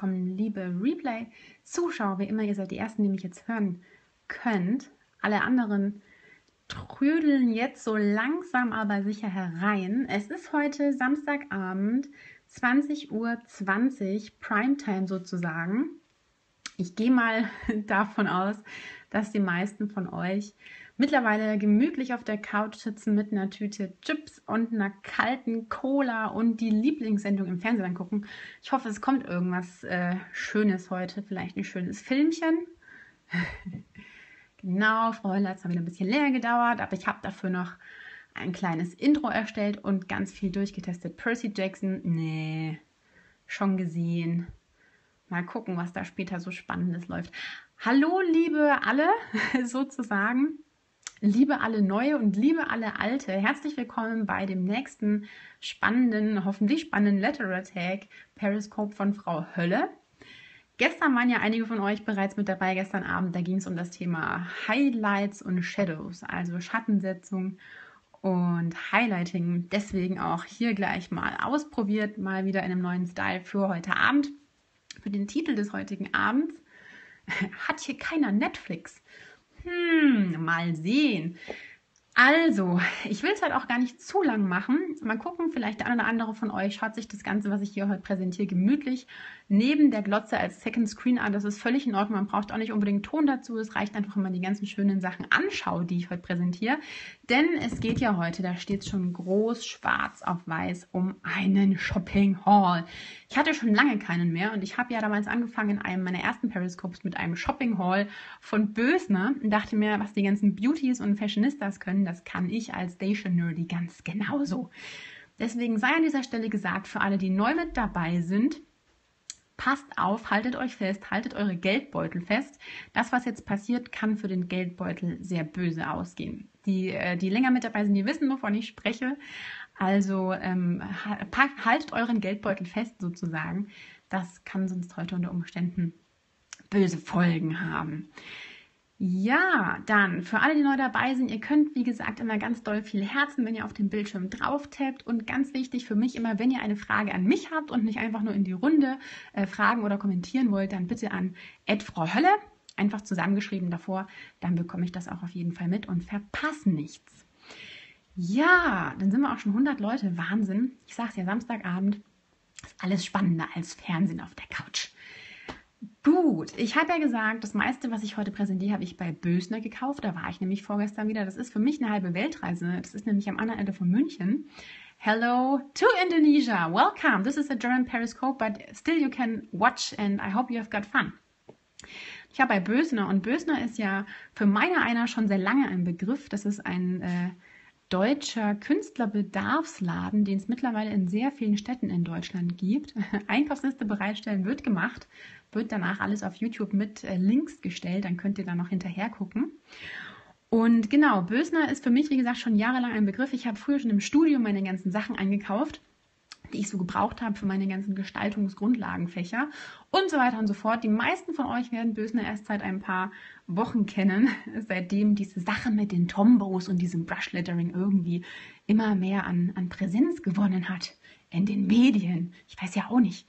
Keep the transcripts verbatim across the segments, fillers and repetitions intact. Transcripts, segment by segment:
willkommen, liebe Replay-Zuschauer. Wie immer, ihr seid die Ersten, die mich jetzt hören könnt. Alle anderen trödeln jetzt so langsam aber sicher herein. Es ist heute Samstagabend, zwanzig Uhr zwanzig, Primetime sozusagen. Ich gehe mal davon aus, dass die meisten von euch mittlerweile gemütlich auf der Couch sitzen mit einer Tüte Chips und einer kalten Cola und die Lieblingssendung im Fernsehen angucken. Ich hoffe, es kommt irgendwas äh, Schönes heute, vielleicht ein schönes Filmchen. Genau, Frau Höller, es hat wieder ein bisschen länger gedauert, aber ich habe dafür noch ein kleines Intro erstellt und ganz viel durchgetestet. Percy Jackson, nee, schon gesehen. Mal gucken, was da später so Spannendes läuft. Hallo, liebe alle, sozusagen. Liebe alle Neue und liebe alle Alte, herzlich willkommen bei dem nächsten spannenden, hoffentlich spannenden Letter-Tag Periscope von Frau Hölle. Gestern waren ja einige von euch bereits mit dabei, gestern Abend, da ging es um das Thema Highlights und Shadows, also Schattensetzung und Highlighting. Deswegen auch hier gleich mal ausprobiert, mal wieder in einem neuen Style für heute Abend. Für den Titel des heutigen Abends hat hier keiner Netflix. Hm, mal sehen. Also, ich will es halt auch gar nicht zu lang machen. Mal gucken, vielleicht der eine oder andere von euch schaut sich das Ganze, was ich hier heute präsentiere, gemütlich neben der Glotze als Second Screen an. Das ist völlig in Ordnung. Man braucht auch nicht unbedingt Ton dazu. Es reicht einfach, wenn man die ganzen schönen Sachen anschaut, die ich heute präsentiere. Denn es geht ja heute, da steht schon groß schwarz auf weiß, um einen Shopping Haul. Ich hatte schon lange keinen mehr und ich habe ja damals angefangen in einem meiner ersten Periscopes mit einem Shopping Haul von Bösner und dachte mir, was die ganzen Beauties und Fashionistas können, das kann ich als Station-Nerdy ganz genauso. Deswegen sei an dieser Stelle gesagt, für alle, die neu mit dabei sind, passt auf, haltet euch fest, haltet eure Geldbeutel fest. Das, was jetzt passiert, kann für den Geldbeutel sehr böse ausgehen. Die, die länger mit dabei sind, die wissen, wovon ich spreche. Also ähm, haltet euren Geldbeutel fest sozusagen. Das kann sonst heute unter Umständen böse Folgen haben. Ja, dann für alle, die neu dabei sind, ihr könnt, wie gesagt, immer ganz doll viel Herzen, wenn ihr auf dem Bildschirm drauf tappt. Und ganz wichtig für mich immer, wenn ihr eine Frage an mich habt und nicht einfach nur in die Runde äh, fragen oder kommentieren wollt, dann bitte an at Frau Hölle, einfach zusammengeschrieben davor. Dann bekomme ich das auch auf jeden Fall mit und verpasse nichts. Ja, dann sind wir auch schon hundert Leute. Wahnsinn. Ich sag's ja, Samstagabend ist alles spannender als Fernsehen auf der Couch. Gut, ich habe ja gesagt, das meiste, was ich heute präsentiere, habe ich bei Bösner gekauft. Da war ich nämlich vorgestern wieder. Das ist für mich eine halbe Weltreise. Das ist nämlich am anderen Ende von München. Hello to Indonesia. Welcome. This is a German Periscope, but still you can watch and I hope you have got fun. Ich habe bei Bösner und Bösner ist ja für meine einer schon sehr lange ein Begriff. Das ist ein äh, deutscher Künstlerbedarfsladen, den es mittlerweile in sehr vielen Städten in Deutschland gibt. Einkaufsliste bereitstellen wird gemacht, wird danach alles auf YouTube mit äh, Links gestellt, dann könnt ihr da noch hinterher gucken. Und genau, Bösner ist für mich, wie gesagt, schon jahrelang ein Begriff. Ich habe früher schon im Studium meine ganzen Sachen eingekauft, die ich so gebraucht habe für meine ganzen Gestaltungsgrundlagenfächer und so weiter und so fort. Die meisten von euch werden Bösner erst seit ein paar Wochen kennen, seitdem diese Sache mit den Tombos und diesem Brushlettering irgendwie immer mehr an, an Präsenz gewonnen hat in den Medien. Ich weiß ja auch nicht.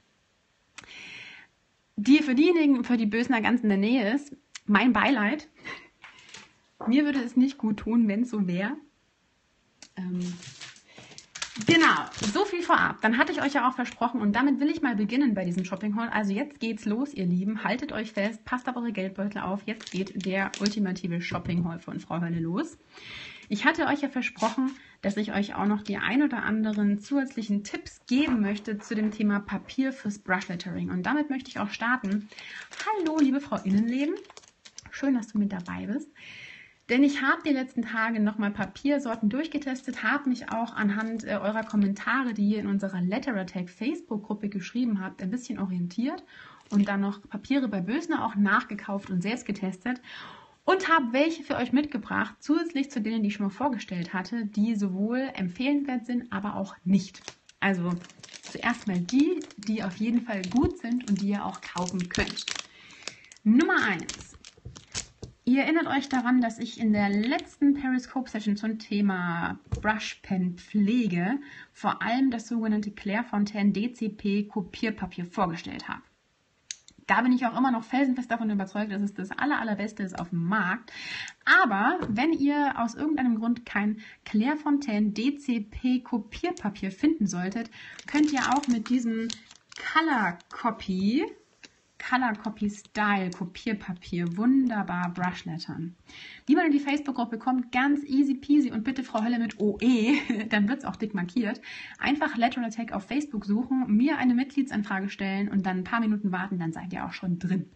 Die für diejenigen, für die Bösner ganz in der Nähe ist, mein Beileid. Mir würde es nicht gut tun, wenn es so wäre. Ähm, genau, so viel vorab. Dann hatte ich euch ja auch versprochen und damit will ich mal beginnen bei diesem Shopping Haul. Also jetzt geht's los, ihr Lieben. Haltet euch fest, passt auf eure Geldbeutel auf. Jetzt geht der ultimative Shopping Haul von Frau Hölle los. Ich hatte euch ja versprochen, dass ich euch auch noch die ein oder anderen zusätzlichen Tipps geben möchte zu dem Thema Papier fürs Brushlettering. Und damit möchte ich auch starten. Hallo, liebe Frau Innenleben. Schön, dass du mit dabei bist. Denn ich habe die letzten Tage nochmal Papiersorten durchgetestet, habe mich auch anhand äh, eurer Kommentare, die ihr in unserer Letter-Tag Facebook-Gruppe geschrieben habt, ein bisschen orientiert und dann noch Papiere bei Bösner auch nachgekauft und selbst getestet. Und habe welche für euch mitgebracht, zusätzlich zu denen, die ich schon mal vorgestellt hatte, die sowohl empfehlenswert sind, aber auch nicht. Also zuerst mal die, die auf jeden Fall gut sind und die ihr auch kaufen könnt. Nummer eins. Ihr erinnert euch daran, dass ich in der letzten Periscope-Session zum Thema Brushpen-Pflege vor allem das sogenannte Clairefontaine D C P Kopierpapier vorgestellt habe. Da bin ich auch immer noch felsenfest davon überzeugt, dass es das aller, allerbeste ist auf dem Markt. Aber wenn ihr aus irgendeinem Grund kein Clairefontaine D C P Kopierpapier finden solltet, könnt ihr auch mit diesem Color Copy, Color Copy Style Kopierpapier wunderbar brushlettern. Wie man in die Facebook-Gruppe kommt, ganz easy peasy und bitte Frau Hölle mit O E, dann wird es auch dick markiert. Einfach Lateral Tag auf Facebook suchen, mir eine Mitgliedsanfrage stellen und dann ein paar Minuten warten, dann seid ihr auch schon drin.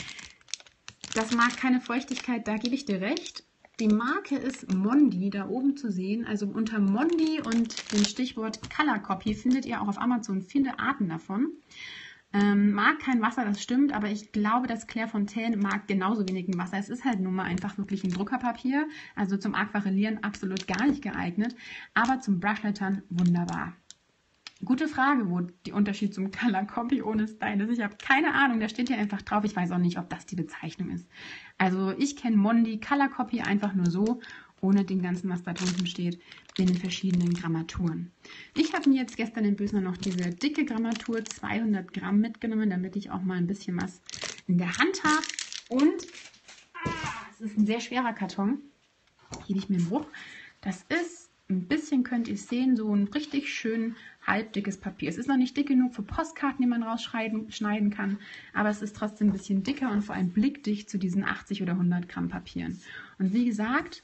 Das mag keine Feuchtigkeit, da gebe ich dir recht. Die Marke ist Mondi, da oben zu sehen. Also unter Mondi und dem Stichwort Color Copy findet ihr auch auf Amazon viele Arten davon. Ähm, mag kein Wasser, das stimmt, aber ich glaube, dass Clairefontaine mag genauso wenig ein Wasser. Es ist halt nun mal einfach wirklich ein Druckerpapier, also zum Aquarellieren absolut gar nicht geeignet, aber zum Brushlettern wunderbar. Gute Frage, wo der Unterschied zum Color Copy ohne Style ist. Ich habe keine Ahnung, da steht hier einfach drauf. Ich weiß auch nicht, ob das die Bezeichnung ist. Also ich kenne Mondi Color Copy einfach nur so, ohne den ganzen, was da drunten steht, in den verschiedenen Grammaturen. Ich habe mir jetzt gestern in Bösner noch diese dicke Grammatur zweihundert Gramm mitgenommen, damit ich auch mal ein bisschen was in der Hand habe. Und ah, es ist ein sehr schwerer Karton. Gebe ich mir einen Bruch. Das ist ein bisschen, könnt ihr sehen, so ein richtig schön halbdickes Papier. Es ist noch nicht dick genug für Postkarten, die man rausschneiden schneiden kann, aber es ist trotzdem ein bisschen dicker und vor allem blickdicht zu diesen achtzig oder hundert Gramm Papieren. Und wie gesagt,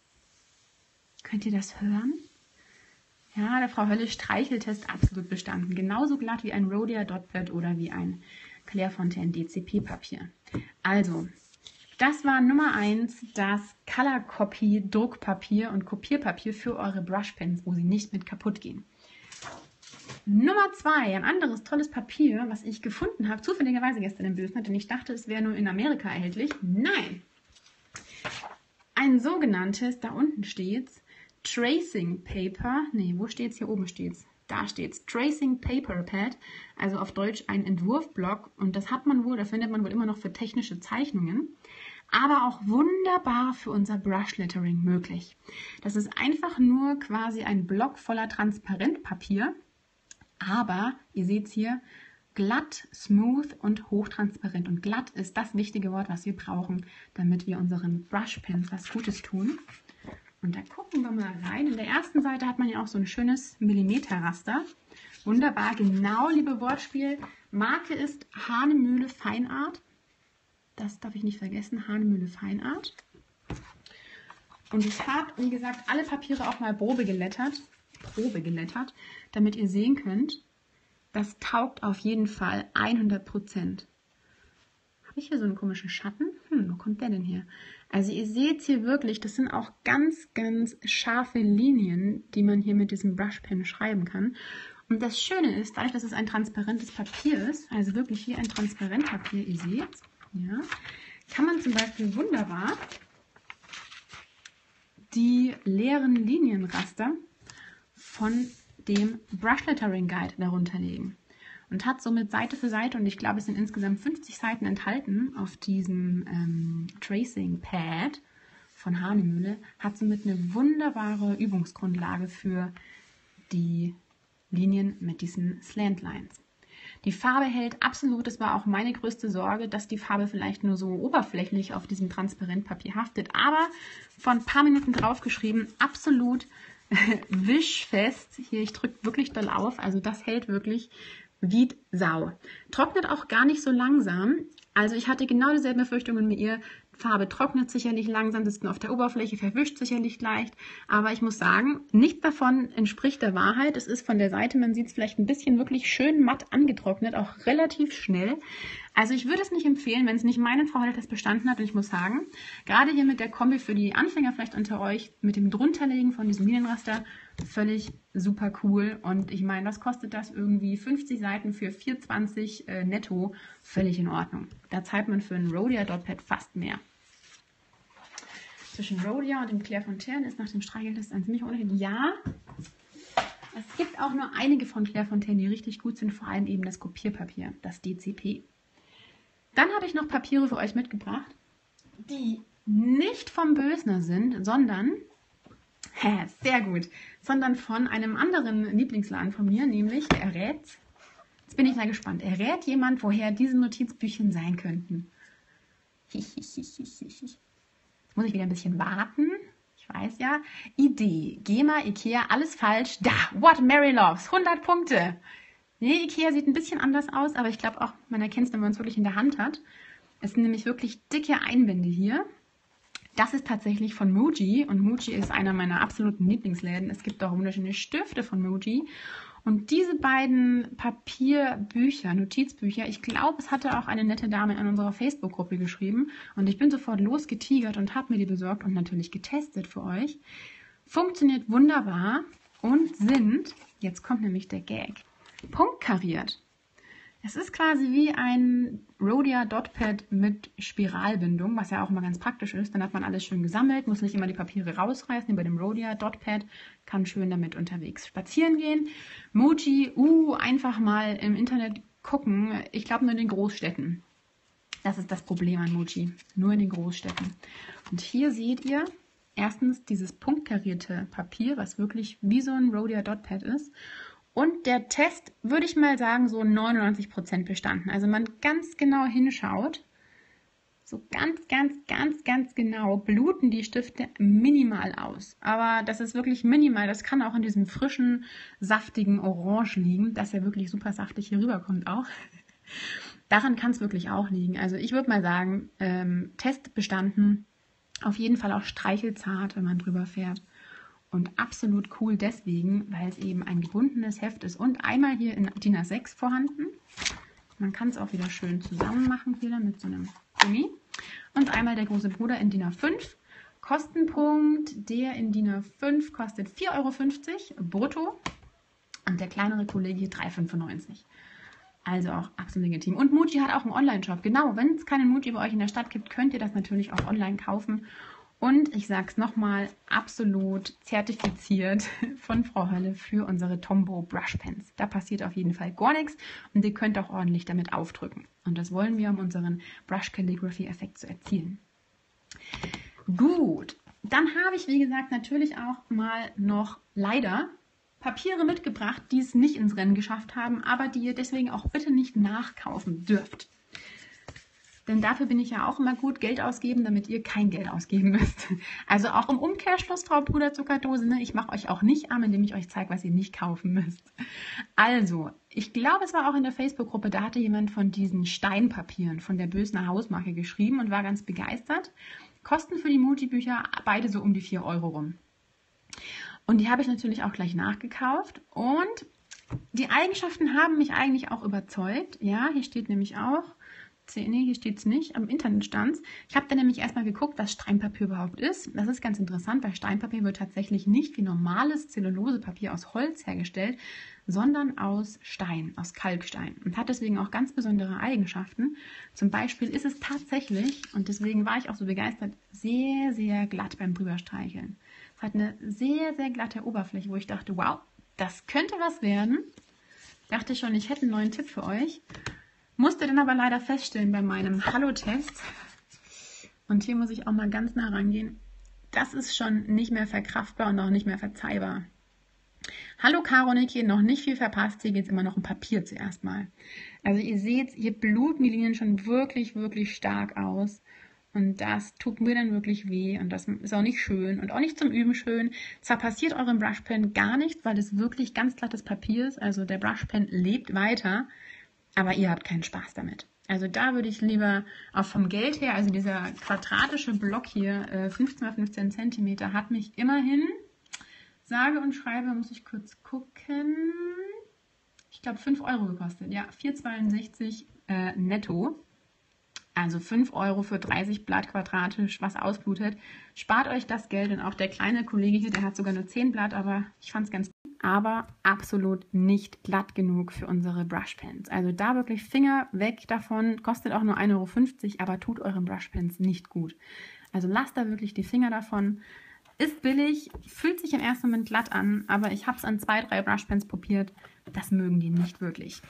könnt ihr das hören? Ja, der Frau Hölle Streicheltest absolut bestanden. Genauso glatt wie ein Rhodia Dotpad oder wie ein Clairefontaine D C P Papier. Also, das war Nummer eins, das Color Copy Druckpapier und Kopierpapier für eure Brushpens, wo sie nicht mit kaputt gehen. Nummer zwei, ein anderes tolles Papier, was ich gefunden habe, zufälligerweise gestern in Bösner, denn ich dachte, es wäre nur in Amerika erhältlich. Nein! Ein sogenanntes, da unten steht's, Tracing Paper, nee, wo steht's? Hier oben steht's. Da steht's, Tracing Paper Pad, also auf Deutsch ein Entwurfblock, und das hat man wohl, das findet man wohl immer noch für technische Zeichnungen, aber auch wunderbar für unser Brushlettering möglich. Das ist einfach nur quasi ein Block voller Transparentpapier, aber ihr seht hier, glatt, smooth und hochtransparent. Und glatt ist das wichtige Wort, was wir brauchen, damit wir unseren Brushpens was Gutes tun. Und da gucken wir mal rein. In der ersten Seite hat man ja auch so ein schönes Millimeterraster. Wunderbar, genau, liebe Wortspiel. Marke ist Hahnemühle Feinart. Das darf ich nicht vergessen, Hahnemühle Feinart. Und ich habe, wie gesagt, alle Papiere auch mal Probe gelettert, Probe gelettert, damit ihr sehen könnt, das taugt auf jeden Fall hundert Prozent. Habe ich hier so einen komischen Schatten? Hm, wo kommt der denn her? Also ihr seht hier wirklich, das sind auch ganz, ganz scharfe Linien, die man hier mit diesem Brushpen schreiben kann. Und das Schöne ist, dadurch, dass es ein transparentes Papier ist, also wirklich wie ein Transparentpapier, ihr seht, ja, kann man zum Beispiel wunderbar die leeren Linienraster von dem Brushlettering Guide darunter legen. Und hat somit Seite für Seite, und ich glaube, es sind insgesamt fünfzig Seiten enthalten auf diesem ähm, Tracing Pad von Hahnemühle, hat somit eine wunderbare Übungsgrundlage für die Linien mit diesen Slant Lines. Die Farbe hält absolut, das war auch meine größte Sorge, dass die Farbe vielleicht nur so oberflächlich auf diesem Transparentpapier haftet, aber von ein paar Minuten draufgeschrieben, absolut wischfest. Hier, ich drücke wirklich doll auf, also das hält wirklich wie Sau. Trocknet auch gar nicht so langsam. Also ich hatte genau dieselben Befürchtungen wie ihr. Farbe trocknet sicherlich langsam, sitzt auf der Oberfläche, verwischt sicherlich leicht. Aber ich muss sagen, nichts davon entspricht der Wahrheit. Es ist von der Seite, man sieht es vielleicht ein bisschen wirklich schön matt angetrocknet, auch relativ schnell. Also ich würde es nicht empfehlen, wenn es nicht meine Frau das bestanden hat. Und ich muss sagen, gerade hier mit der Kombi für die Anfänger vielleicht unter euch, mit dem Drunterlegen von diesem Linienraster, völlig super cool. Und ich meine, was kostet das irgendwie? fünfzig Seiten für vier Euro zwanzig äh, netto, völlig in Ordnung. Da zahlt man für ein Rhodia Dotpad fast mehr. Zwischen Rhodia und dem Clairefontaine ist nach dem Streicheltest ein ziemlicher Unterschied. Ja, es gibt auch nur einige von Clairefontaine, die richtig gut sind, vor allem eben das Kopierpapier, das D C P. Dann habe ich noch Papiere für euch mitgebracht, die nicht vom Bösner sind, sondern, hä, sehr gut, sondern von einem anderen Lieblingsladen von mir, nämlich der Rätz. Jetzt bin ich mal gespannt. Errät jemand, woher diese Notizbüchchen sein könnten? Jetzt muss ich wieder ein bisschen warten. Ich weiß ja. Idee. GEMA, Ikea, alles falsch. Da, What Mary Loves. hundert Punkte. Nee, Ikea sieht ein bisschen anders aus, aber ich glaube auch, man erkennt es, wenn man es wirklich in der Hand hat. Es sind nämlich wirklich dicke Einbände hier. Das ist tatsächlich von Muji und Muji ist einer meiner absoluten Lieblingsläden. Es gibt auch wunderschöne Stifte von Muji. Und diese beiden Papierbücher, Notizbücher, ich glaube, es hatte auch eine nette Dame in unserer Facebook-Gruppe geschrieben. Und ich bin sofort losgetigert und habe mir die besorgt und natürlich getestet für euch. Funktioniert wunderbar und sind, jetzt kommt nämlich der Gag, punktkariert. Es ist quasi wie ein Rhodia Dotpad mit Spiralbindung, was ja auch immer ganz praktisch ist. Dann hat man alles schön gesammelt, muss nicht immer die Papiere rausreißen. Bei dem Rhodia Dotpad kann schön damit unterwegs spazieren gehen. Muji, uh, einfach mal im Internet gucken. Ich glaube nur in den Großstädten. Das ist das Problem an Muji. Nur in den Großstädten. Und hier seht ihr erstens dieses punktkarierte Papier, was wirklich wie so ein Rhodia Dotpad ist. Und der Test, würde ich mal sagen, so neunundneunzig Prozent bestanden. Also man ganz genau hinschaut, so ganz, ganz, ganz, ganz genau bluten die Stifte minimal aus. Aber das ist wirklich minimal. Das kann auch in diesem frischen, saftigen Orange liegen, das ja wirklich super saftig hier rüberkommt auch. Daran kann es wirklich auch liegen. Also ich würde mal sagen, ähm, Test bestanden. Auf jeden Fall auch streichelzart, wenn man drüber fährt. Und absolut cool deswegen, weil es eben ein gebundenes Heft ist und einmal hier in DIN A sechs vorhanden. Man kann es auch wieder schön zusammen machen hier mit so einem Gummi. Und einmal der große Bruder in DIN A fünf. Kostenpunkt, der in DIN A fünf kostet vier Euro fünfzig brutto und der kleinere Kollege hier drei Euro fünfundneunzig. Also auch absolut legitim. Und Muji hat auch einen Online-Shop. Genau, wenn es keinen Muji bei euch in der Stadt gibt, könnt ihr das natürlich auch online kaufen. Und ich sage es nochmal, absolut zertifiziert von Frau Hölle für unsere Tombow Brush Pens. Da passiert auf jeden Fall gar nichts und ihr könnt auch ordentlich damit aufdrücken. Und das wollen wir, um unseren Brush Calligraphy Effekt zu erzielen. Gut, dann habe ich, wie gesagt, natürlich auch mal noch leider Papiere mitgebracht, die es nicht ins Rennen geschafft haben, aber die ihr deswegen auch bitte nicht nachkaufen dürft. Denn dafür bin ich ja auch immer gut, Geld ausgeben, damit ihr kein Geld ausgeben müsst. Also auch im Umkehrschluss, Frau Puderzuckerdose, ne? Ich mache euch auch nicht arm, indem ich euch zeige, was ihr nicht kaufen müsst. Also, ich glaube, es war auch in der Facebook-Gruppe, da hatte jemand von diesen Steinpapieren von der Bösner Hausmarke geschrieben und war ganz begeistert. Kosten für die Muji-Bücher beide so um die vier Euro rum. Und die habe ich natürlich auch gleich nachgekauft und die Eigenschaften haben mich eigentlich auch überzeugt. Ja, hier steht nämlich auch, nee, hier steht es nicht, am Internet stand es. Ich habe dann nämlich erstmal geguckt, was Steinpapier überhaupt ist. Das ist ganz interessant, weil Steinpapier wird tatsächlich nicht wie normales Zellulosepapier aus Holz hergestellt, sondern aus Stein, aus Kalkstein und hat deswegen auch ganz besondere Eigenschaften. Zum Beispiel ist es tatsächlich, und deswegen war ich auch so begeistert, sehr, sehr glatt beim Drüberstreicheln. Es hat eine sehr, sehr glatte Oberfläche, wo ich dachte, wow, das könnte was werden. Dachte schon, ich hätte einen neuen Tipp für euch. Musste dann aber leider feststellen bei meinem Hallo-Test, und hier muss ich auch mal ganz nah rangehen, das ist schon nicht mehr verkraftbar und auch nicht mehr verzeihbar. Hallo Caro Niki, noch nicht viel verpasst, hier geht es immer noch um Papier zuerst mal. Also ihr seht, hier bluten die Linien schon wirklich, wirklich stark aus. Und das tut mir dann wirklich weh und das ist auch nicht schön und auch nicht zum Üben schön. Zwar passiert eurem Brushpen gar nichts, weil es wirklich ganz glattes Papier ist, also der Brushpen lebt weiter, aber ihr habt keinen Spaß damit. Also da würde ich lieber auch vom Geld her, also dieser quadratische Block hier, fünfzehn mal fünfzehn Zentimeter, hat mich immerhin, sage und schreibe, muss ich kurz gucken, ich glaube fünf Euro gekostet. Ja, vier Euro zweiundsechzig äh, netto. Also fünf Euro für dreißig Blatt quadratisch, was ausblutet. Spart euch das Geld und auch der kleine Kollege hier, der hat sogar nur zehn Blatt, aber ich fand es ganz gut. Aber absolut nicht glatt genug für unsere Brushpens. Also da wirklich Finger weg davon. Kostet auch nur ein Euro fünfzig, aber tut euren Brushpens nicht gut. Also lasst da wirklich die Finger davon. Ist billig, fühlt sich im ersten Moment glatt an, aber ich habe es an zwei, drei Brushpens probiert. Das mögen die nicht wirklich.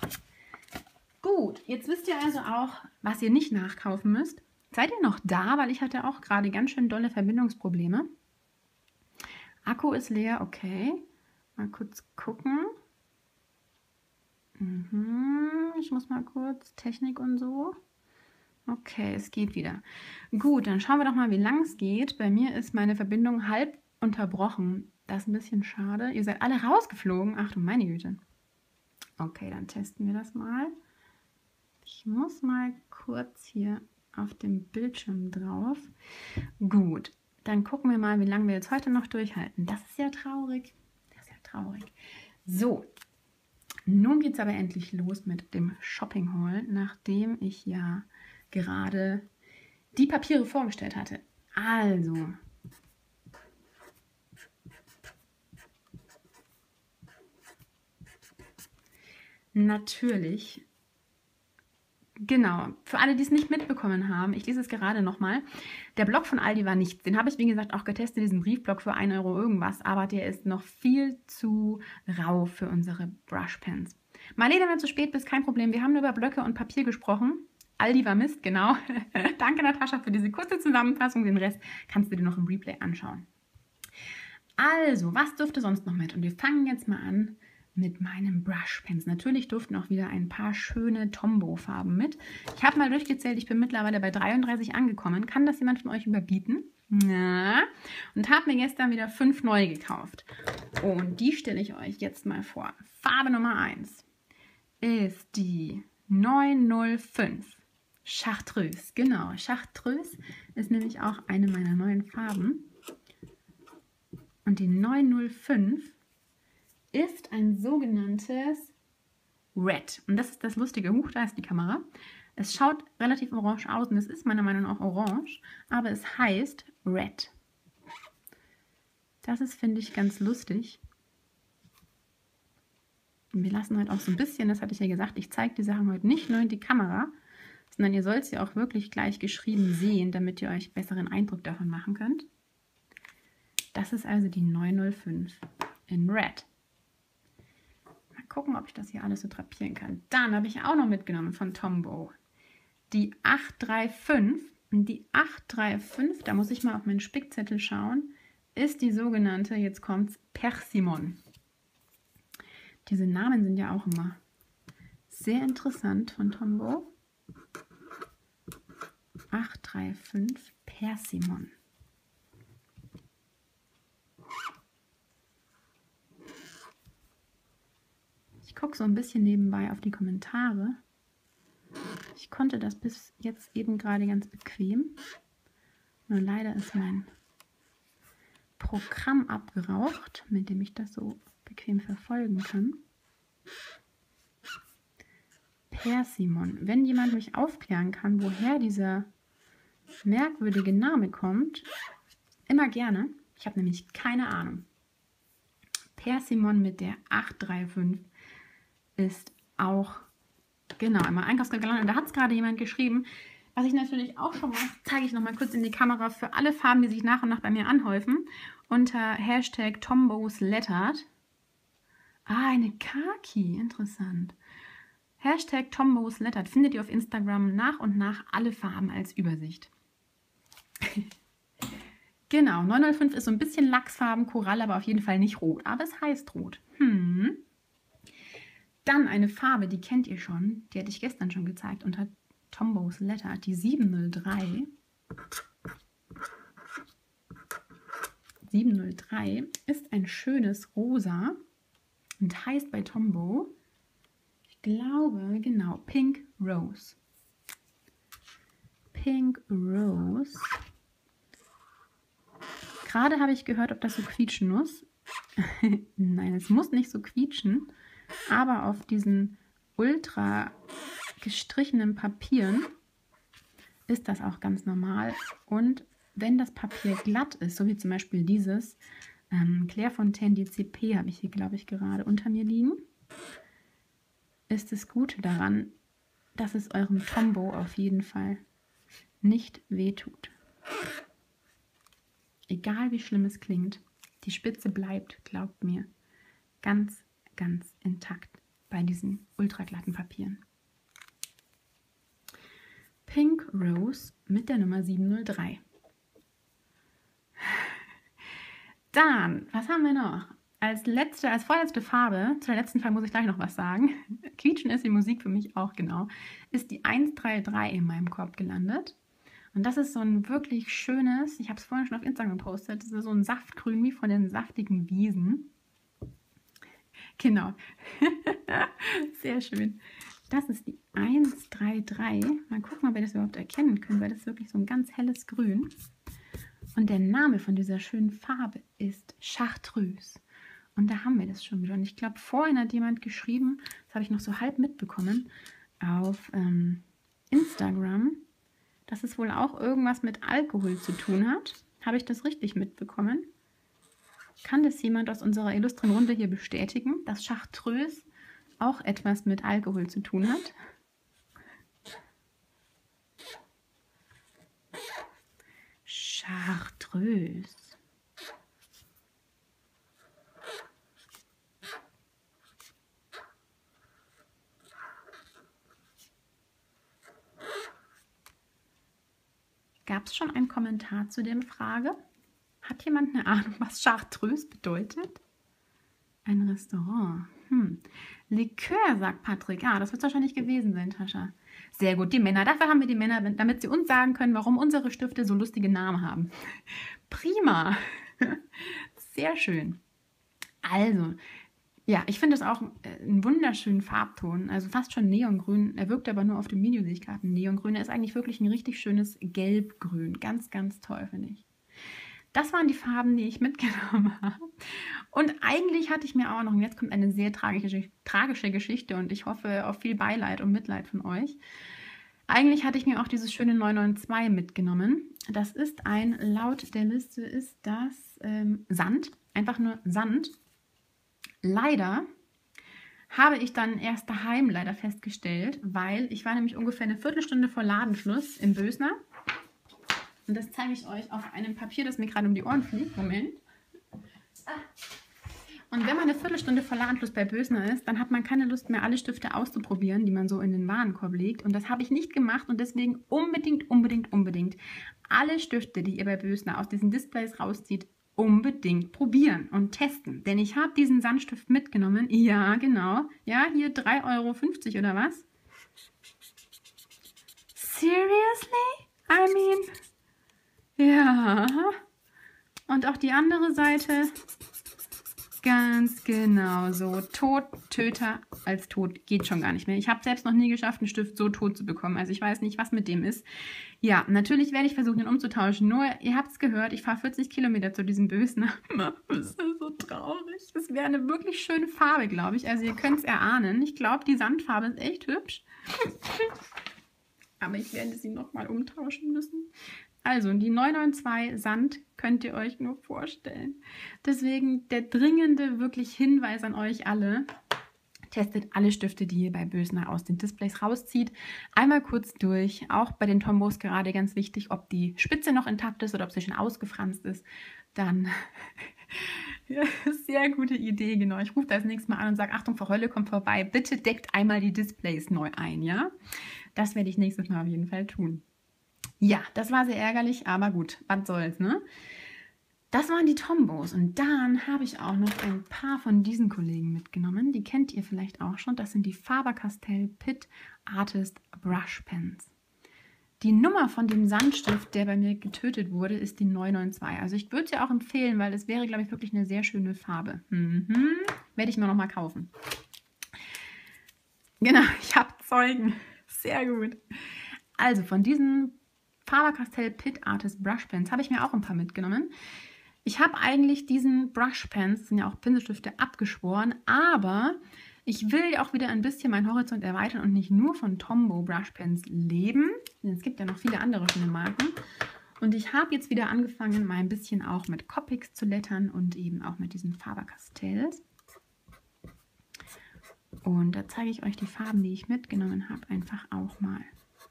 Gut, jetzt wisst ihr also auch, was ihr nicht nachkaufen müsst. Seid ihr noch da? Weil ich hatte auch gerade ganz schön dolle Verbindungsprobleme. Akku ist leer, okay. Mal kurz gucken. Mhm, ich muss mal kurz Technik und so. Okay, es geht wieder. Gut, dann schauen wir doch mal, wie lang es geht. Bei mir ist meine Verbindung halb unterbrochen. Das ist ein bisschen schade. Ihr seid alle rausgeflogen. Ach du meine Güte. Okay, dann testen wir das mal. Ich muss mal kurz hier auf dem Bildschirm drauf. Gut, dann gucken wir mal, wie lange wir jetzt heute noch durchhalten. Das ist ja traurig. Das ist ja traurig. So, nun geht es aber endlich los mit dem Shopping Haul, nachdem ich ja gerade die Papiere vorgestellt hatte. Also, natürlich, genau, für alle, die es nicht mitbekommen haben, ich lese es gerade nochmal, der Blog von Aldi war nichts. Den habe ich, wie gesagt, auch getestet, diesen Briefblock für ein Euro irgendwas, aber der ist noch viel zu rau für unsere Brushpens. Marlene, wenn du zu spät bist, kein Problem, wir haben nur über Blöcke und Papier gesprochen. Aldi war Mist, genau. Danke, Natascha, für diese kurze Zusammenfassung. Den Rest kannst du dir noch im Replay anschauen. Also, was dürfte sonst noch mit? Und wir fangen jetzt mal an mit meinen Brushpens. Natürlich durften auch wieder ein paar schöne Tombow-Farben mit. Ich habe mal durchgezählt, ich bin mittlerweile bei dreiunddreißig angekommen. Kann das jemand von euch überbieten? Ja. Und habe mir gestern wieder fünf neue gekauft. Und die stelle ich euch jetzt mal vor. Farbe Nummer eins ist die neun null fünf. Chartreuse, genau. Chartreuse ist nämlich auch eine meiner neuen Farben. Und die neun null fünf ist ein sogenanntes Red. Und das ist das lustige. Huch, da ist die Kamera. Es schaut relativ orange aus und es ist meiner Meinung nach auch orange, aber es heißt Red. Das ist, finde ich, ganz lustig. Und wir lassen heute auch so ein bisschen, das hatte ich ja gesagt, ich zeige die Sachen heute nicht nur in die Kamera, sondern ihr sollt sie auch wirklich gleich geschrieben sehen, damit ihr euch besseren Eindruck davon machen könnt. Das ist also die neun null fünf in Red. Mal gucken, ob ich das hier alles so drapieren kann. Dann habe ich auch noch mitgenommen von Tombow die acht drei fünf. Und die acht drei fünf, da muss ich mal auf meinen Spickzettel schauen, ist die sogenannte, jetzt kommt's, Persimmon. Diese Namen sind ja auch immer sehr interessant von Tombow. acht drei fünf Persimmon. Ich gucke so ein bisschen nebenbei auf die Kommentare. Ich konnte das bis jetzt eben gerade ganz bequem. Nur leider ist mein Programm abgeraucht, mit dem ich das so bequem verfolgen kann. Persimmon. Wenn jemand mich aufklären kann, woher dieser merkwürdige Name kommt, immer gerne. Ich habe nämlich keine Ahnung. Persimmon mit der acht drei fünf ist auch, genau, einmal Einkaufskorb gelandet. Und da hat es gerade jemand geschrieben, was ich natürlich auch schon mache, zeige ich noch mal kurz in die Kamera für alle Farben, die sich nach und nach bei mir anhäufen, unter Hashtag Tombows Lettered. Ah, eine Khaki, interessant. Hashtag Tombows Lettered findet ihr auf Instagram nach und nach alle Farben als Übersicht. Genau, neun null fünf ist so ein bisschen Lachsfarben, Koralle, aber auf jeden Fall nicht rot. Aber es heißt rot. Hm. Dann eine Farbe, die kennt ihr schon. Die hatte ich gestern schon gezeigt unter Tombows Lettered, die sieben null drei. sieben null drei ist ein schönes Rosa und heißt bei Tombow, ich glaube, genau, Pink Rose. Pink Rose. Gerade habe ich gehört, ob das so quietschen muss. Nein, es muss nicht so quietschen, aber auf diesen ultra gestrichenen Papieren ist das auch ganz normal. Und wenn das Papier glatt ist, so wie zum Beispiel dieses ähm, Clairefontaine D C P habe ich hier, glaube ich, gerade unter mir liegen, ist es gut daran, dass es eurem Tombow auf jeden Fall nicht wehtut. Egal wie schlimm es klingt, die Spitze bleibt, glaubt mir, ganz, ganz intakt bei diesen ultraglatten Papieren. Pink Rose mit der Nummer sieben null drei. Dann, was haben wir noch? als letzte, als vorletzte Farbe, zu der letzten Farbe muss ich gleich noch was sagen. Quietschen ist die Musik für mich auch, genau. Ist die eins drei drei in meinem Korb gelandet. Und das ist so ein wirklich schönes, ich habe es vorhin schon auf Instagram gepostet, das ist so ein Saftgrün wie von den saftigen Wiesen. Genau. Sehr schön. Das ist die eins drei drei. Mal gucken, ob wir das überhaupt erkennen können, weil das ist wirklich so ein ganz helles Grün. Und der Name von dieser schönen Farbe ist Chartreuse. Und da haben wir das schon wieder. Und ich glaube, vorhin hat jemand geschrieben, das habe ich noch so halb mitbekommen, auf ähm, Instagram, dass es wohl auch irgendwas mit Alkohol zu tun hat. Habe ich das richtig mitbekommen? Kann das jemand aus unserer illustren Runde hier bestätigen, dass Chartreuse auch etwas mit Alkohol zu tun hat? Chartreuse. Gab es schon einen Kommentar zu der Frage? Hat jemand eine Ahnung, was Chartreuse bedeutet? Ein Restaurant. Hm. Likör, sagt Patrick. Ah, das wird es wahrscheinlich gewesen sein, Tascha. Sehr gut, die Männer. Dafür haben wir die Männer, damit sie uns sagen können, warum unsere Stifte so lustige Namen haben. Prima. Sehr schön. Also, ja, ich finde es auch einen wunderschönen Farbton. Also fast schon Neongrün. Er wirkt aber nur auf dem Video, sehe ich gerade, ein Neongrün. Er ist eigentlich wirklich ein richtig schönes Gelbgrün. Ganz, ganz toll, finde ich. Das waren die Farben, die ich mitgenommen habe. Und eigentlich hatte ich mir auch noch, und jetzt kommt eine sehr tragische, tragische Geschichte und ich hoffe auf viel Beileid und Mitleid von euch. Eigentlich hatte ich mir auch dieses schöne neun neun zwei mitgenommen. Das ist ein, laut der Liste ist das ähm, Sand, einfach nur Sand. Leider habe ich dann erst daheim leider festgestellt, weil ich war nämlich ungefähr eine Viertelstunde vor Ladenschluss im Bösner. Und das zeige ich euch auf einem Papier, das mir gerade um die Ohren fliegt. Moment. Und wenn man eine Viertelstunde vor Ladenschluss bei Bösner ist, dann hat man keine Lust mehr, alle Stifte auszuprobieren, die man so in den Warenkorb legt. Und das habe ich nicht gemacht und deswegen unbedingt, unbedingt, unbedingt alle Stifte, die ihr bei Bösner aus diesen Displays rauszieht, unbedingt probieren und testen. Denn ich habe diesen Sandstift mitgenommen. Ja, genau. Ja, hier drei Euro fünfzig oder was? Seriously? I mean... Ja, und auch die andere Seite, ganz genau so, tot, Töter als tot, geht schon gar nicht mehr. Ich habe selbst noch nie geschafft, einen Stift so tot zu bekommen, also ich weiß nicht, was mit dem ist. Ja, natürlich werde ich versuchen, ihn umzutauschen, nur, ihr habt es gehört, ich fahre vierzig Kilometer zu diesem Bösen. Das ist so traurig. Das wäre eine wirklich schöne Farbe, glaube ich, also ihr könnt es erahnen. Ich glaube, die Sandfarbe ist echt hübsch. Aber ich werde sie nochmal umtauschen müssen. Also, die neun neun zwei Sand könnt ihr euch nur vorstellen. Deswegen der dringende wirklich Hinweis an euch alle. Testet alle Stifte, die ihr bei Bösner aus den Displays rauszieht. Einmal kurz durch. Auch bei den Tombos gerade ganz wichtig, ob die Spitze noch intakt ist oder ob sie schon ausgefranst ist. Dann, ja, sehr gute Idee, genau. Ich rufe das nächste Mal an und sage, Achtung, Frau Hölle kommt vorbei. Bitte deckt einmal die Displays neu ein, ja? Das werde ich nächstes Mal auf jeden Fall tun. Ja, das war sehr ärgerlich, aber gut, was soll's, ne? Das waren die Tombos und dann habe ich auch noch ein paar von diesen Kollegen mitgenommen. Die kennt ihr vielleicht auch schon. Das sind die Faber-Castell Pitt Artist Brush Pens. Die Nummer von dem Sandstift, der bei mir getötet wurde, ist die neun neun zwei. Also ich würde sie auch empfehlen, weil es wäre, glaube ich, wirklich eine sehr schöne Farbe. Mhm. Werde ich mir noch mal kaufen. Genau, ich habe Zeugen. Sehr gut. Also von diesen Faber-Castell Pitt Artist Brush Pens habe ich mir auch ein paar mitgenommen. Ich habe eigentlich diesen Brush Pens, das sind ja auch Pinselstifte, abgeschworen, aber ich will auch wieder ein bisschen meinen Horizont erweitern und nicht nur von Tombow Brush Pens leben. Denn es gibt ja noch viele andere schöne Marken. Und ich habe jetzt wieder angefangen, mal ein bisschen auch mit Copics zu lettern und eben auch mit diesen Faber-Castells. Und da zeige ich euch die Farben, die ich mitgenommen habe, einfach auch mal.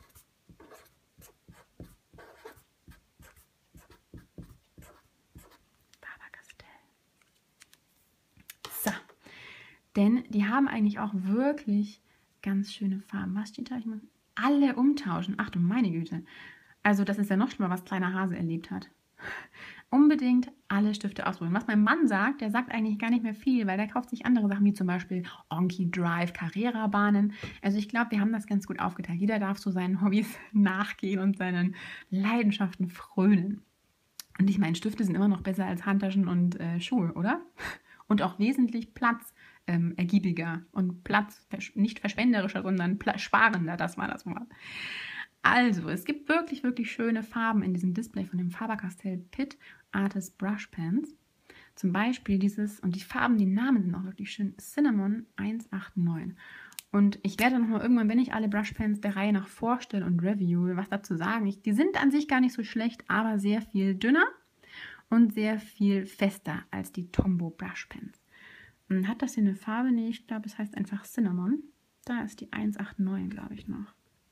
Denn die haben eigentlich auch wirklich ganz schöne Farben. Was steht da? Ich muss alle umtauschen. Ach du meine Güte. Also das ist ja noch schlimmer, was kleiner Hase erlebt hat. unbedingt alle Stifte ausprobieren. Was mein Mann sagt, der sagt eigentlich gar nicht mehr viel, weil der kauft sich andere Sachen, wie zum Beispiel Onky Drive, Carrera-Bahnen. Also ich glaube, wir haben das ganz gut aufgeteilt. Jeder darf so seinen Hobbys nachgehen und seinen Leidenschaften frönen. Und ich meine, Stifte sind immer noch besser als Handtaschen und äh, Schuhe, oder? Und auch wesentlich Platz ähm, ergiebiger und Platz nicht verschwenderischer, sondern sparender, das war das Wort. Also, es gibt wirklich, wirklich schöne Farben in diesem Display von dem Faber-Castell Pitt Artist Brush Pens. Zum Beispiel dieses, und die Farben, die Namen sind auch wirklich schön, Cinnamon eins acht neun. Und ich werde nochmal irgendwann, wenn ich alle Brush Pens der Reihe nach vorstelle und review, was dazu sagen. Ich, die sind an sich gar nicht so schlecht, aber sehr viel dünner und sehr viel fester als die Tombow Brush Pens. Und hat das hier eine Farbe? Nee, ich glaube, es heißt einfach Cinnamon. Da ist die eins acht neun, glaube ich, noch.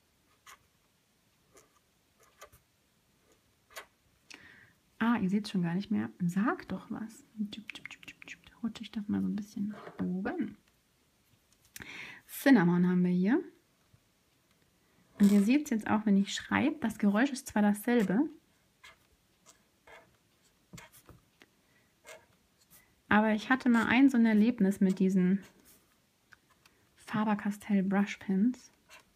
Ah, ihr seht es schon gar nicht mehr. Sag doch was. Rutsche ich das mal so ein bisschen nach oben. Cinnamon haben wir hier. Und ihr seht es jetzt auch, wenn ich schreibe. Das Geräusch ist zwar dasselbe, aber ich hatte mal ein so ein Erlebnis mit diesen Faber-Castell Brush Pens.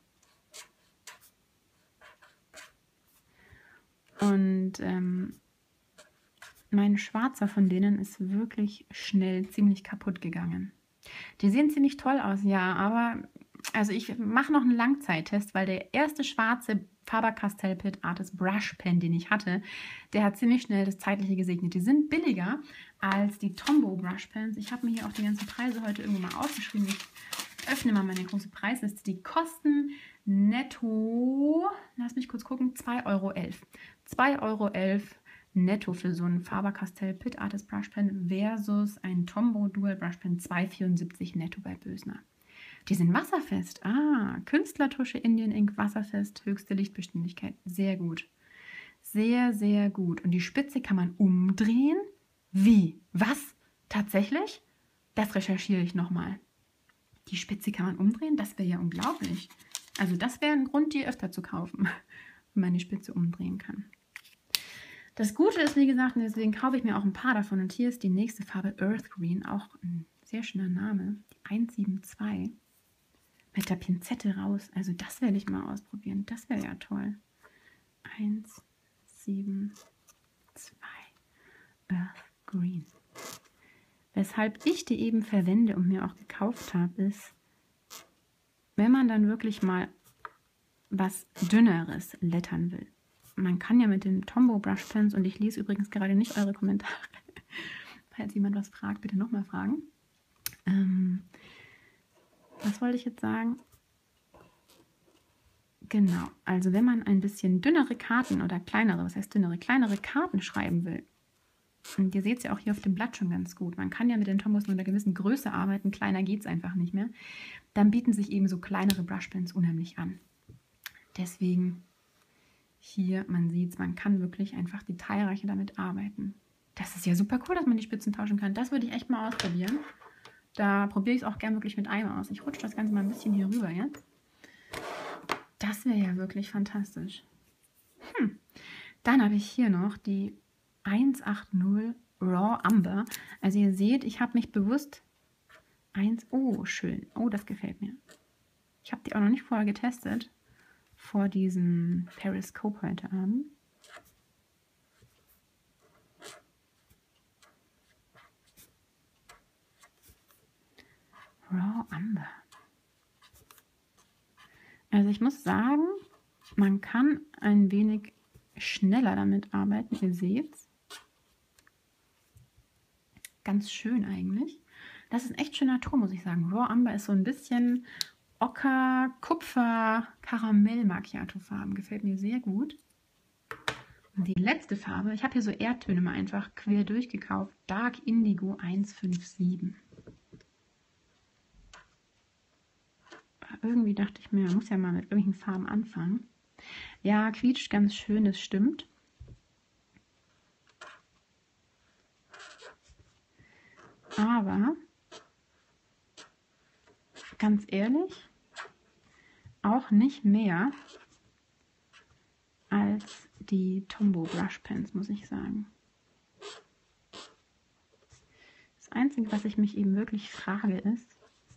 Und ähm, mein schwarzer von denen ist wirklich schnell ziemlich kaputt gegangen. Die sehen ziemlich toll aus, ja, aber also ich mache noch einen Langzeittest, weil der erste schwarze Faber-Castell Pitt Artist Brush Pen, den ich hatte, der hat ziemlich schnell das Zeitliche gesegnet. Die sind billiger als die Tombow Brush Pens. Ich habe mir hier auch die ganzen Preise heute irgendwo mal aufgeschrieben. Ich öffne mal meine große Preisliste. Die kosten netto, lass mich kurz gucken, zwei Euro elf. zwei Euro elf netto für so einen Faber-Castell Pitt Artist Brush Pen versus ein Tombow Dual Brush Pen zwei Euro vierundsiebzig netto bei Bösner. Die sind wasserfest. Ah, Künstlertusche Indian Ink wasserfest, höchste Lichtbeständigkeit. Sehr gut. Sehr, sehr gut. Und die Spitze kann man umdrehen. Wie? Was? Tatsächlich? Das recherchiere ich nochmal. Die Spitze kann man umdrehen? Das wäre ja unglaublich. Also das wäre ein Grund, die öfter zu kaufen, wenn man die Spitze umdrehen kann. Das Gute ist, wie gesagt, und deswegen kaufe ich mir auch ein paar davon. Und hier ist die nächste Farbe, Earth Green, auch ein sehr schöner Name, die eins sieben zwei. Mit der Pinzette raus. Also das werde ich mal ausprobieren. Das wäre ja toll. eins sieben zwei Earth Green. Weshalb ich die eben verwende und mir auch gekauft habe, ist, wenn man dann wirklich mal was Dünneres lettern will. Man kann ja mit den Tombow Brush Pens, und ich lese übrigens gerade nicht eure Kommentare, falls jemand was fragt, bitte nochmal fragen. Ähm, was wollte ich jetzt sagen? Genau, also wenn man ein bisschen dünnere Karten oder kleinere, was heißt dünnere, kleinere Karten schreiben will, und ihr seht es ja auch hier auf dem Blatt schon ganz gut, man kann ja mit den Tombows nur in einer gewissen Größe arbeiten, kleiner geht es einfach nicht mehr, dann bieten sich eben so kleinere Brushpens unheimlich an. Deswegen hier, man sieht es, man kann wirklich einfach detailreicher damit arbeiten. Das ist ja super cool, dass man die Spitzen tauschen kann. Das würde ich echt mal ausprobieren. Da probiere ich es auch gern wirklich mit einem aus. Ich rutsche das Ganze mal ein bisschen hier rüber jetzt. Das wäre ja wirklich fantastisch. Hm. Dann habe ich hier noch die eins acht null Raw Amber. Also ihr seht, ich habe mich bewusst eins, oh schön, oh das gefällt mir. Ich habe die auch noch nicht vorher getestet, vor diesem Periscope heute Abend. Raw Amber. Also ich muss sagen, man kann ein wenig schneller damit arbeiten. Ihr seht es. Ganz schön eigentlich. Das ist ein echt schöner Ton, muss ich sagen. Raw Amber ist so ein bisschen Ocker, Kupfer, Karamell Macchiato-Farben. Gefällt mir sehr gut. Und die letzte Farbe, ich habe hier so Erdtöne mal einfach quer durchgekauft. Dark Indigo eins fünf sieben. Irgendwie dachte ich mir, man muss ja mal mit irgendwelchen Farben anfangen. Ja, quietscht ganz schön, das stimmt. Aber, ganz ehrlich, auch nicht mehr als die Tombow Brush Pens, muss ich sagen. Einzige, was ich mich eben wirklich frage, ist,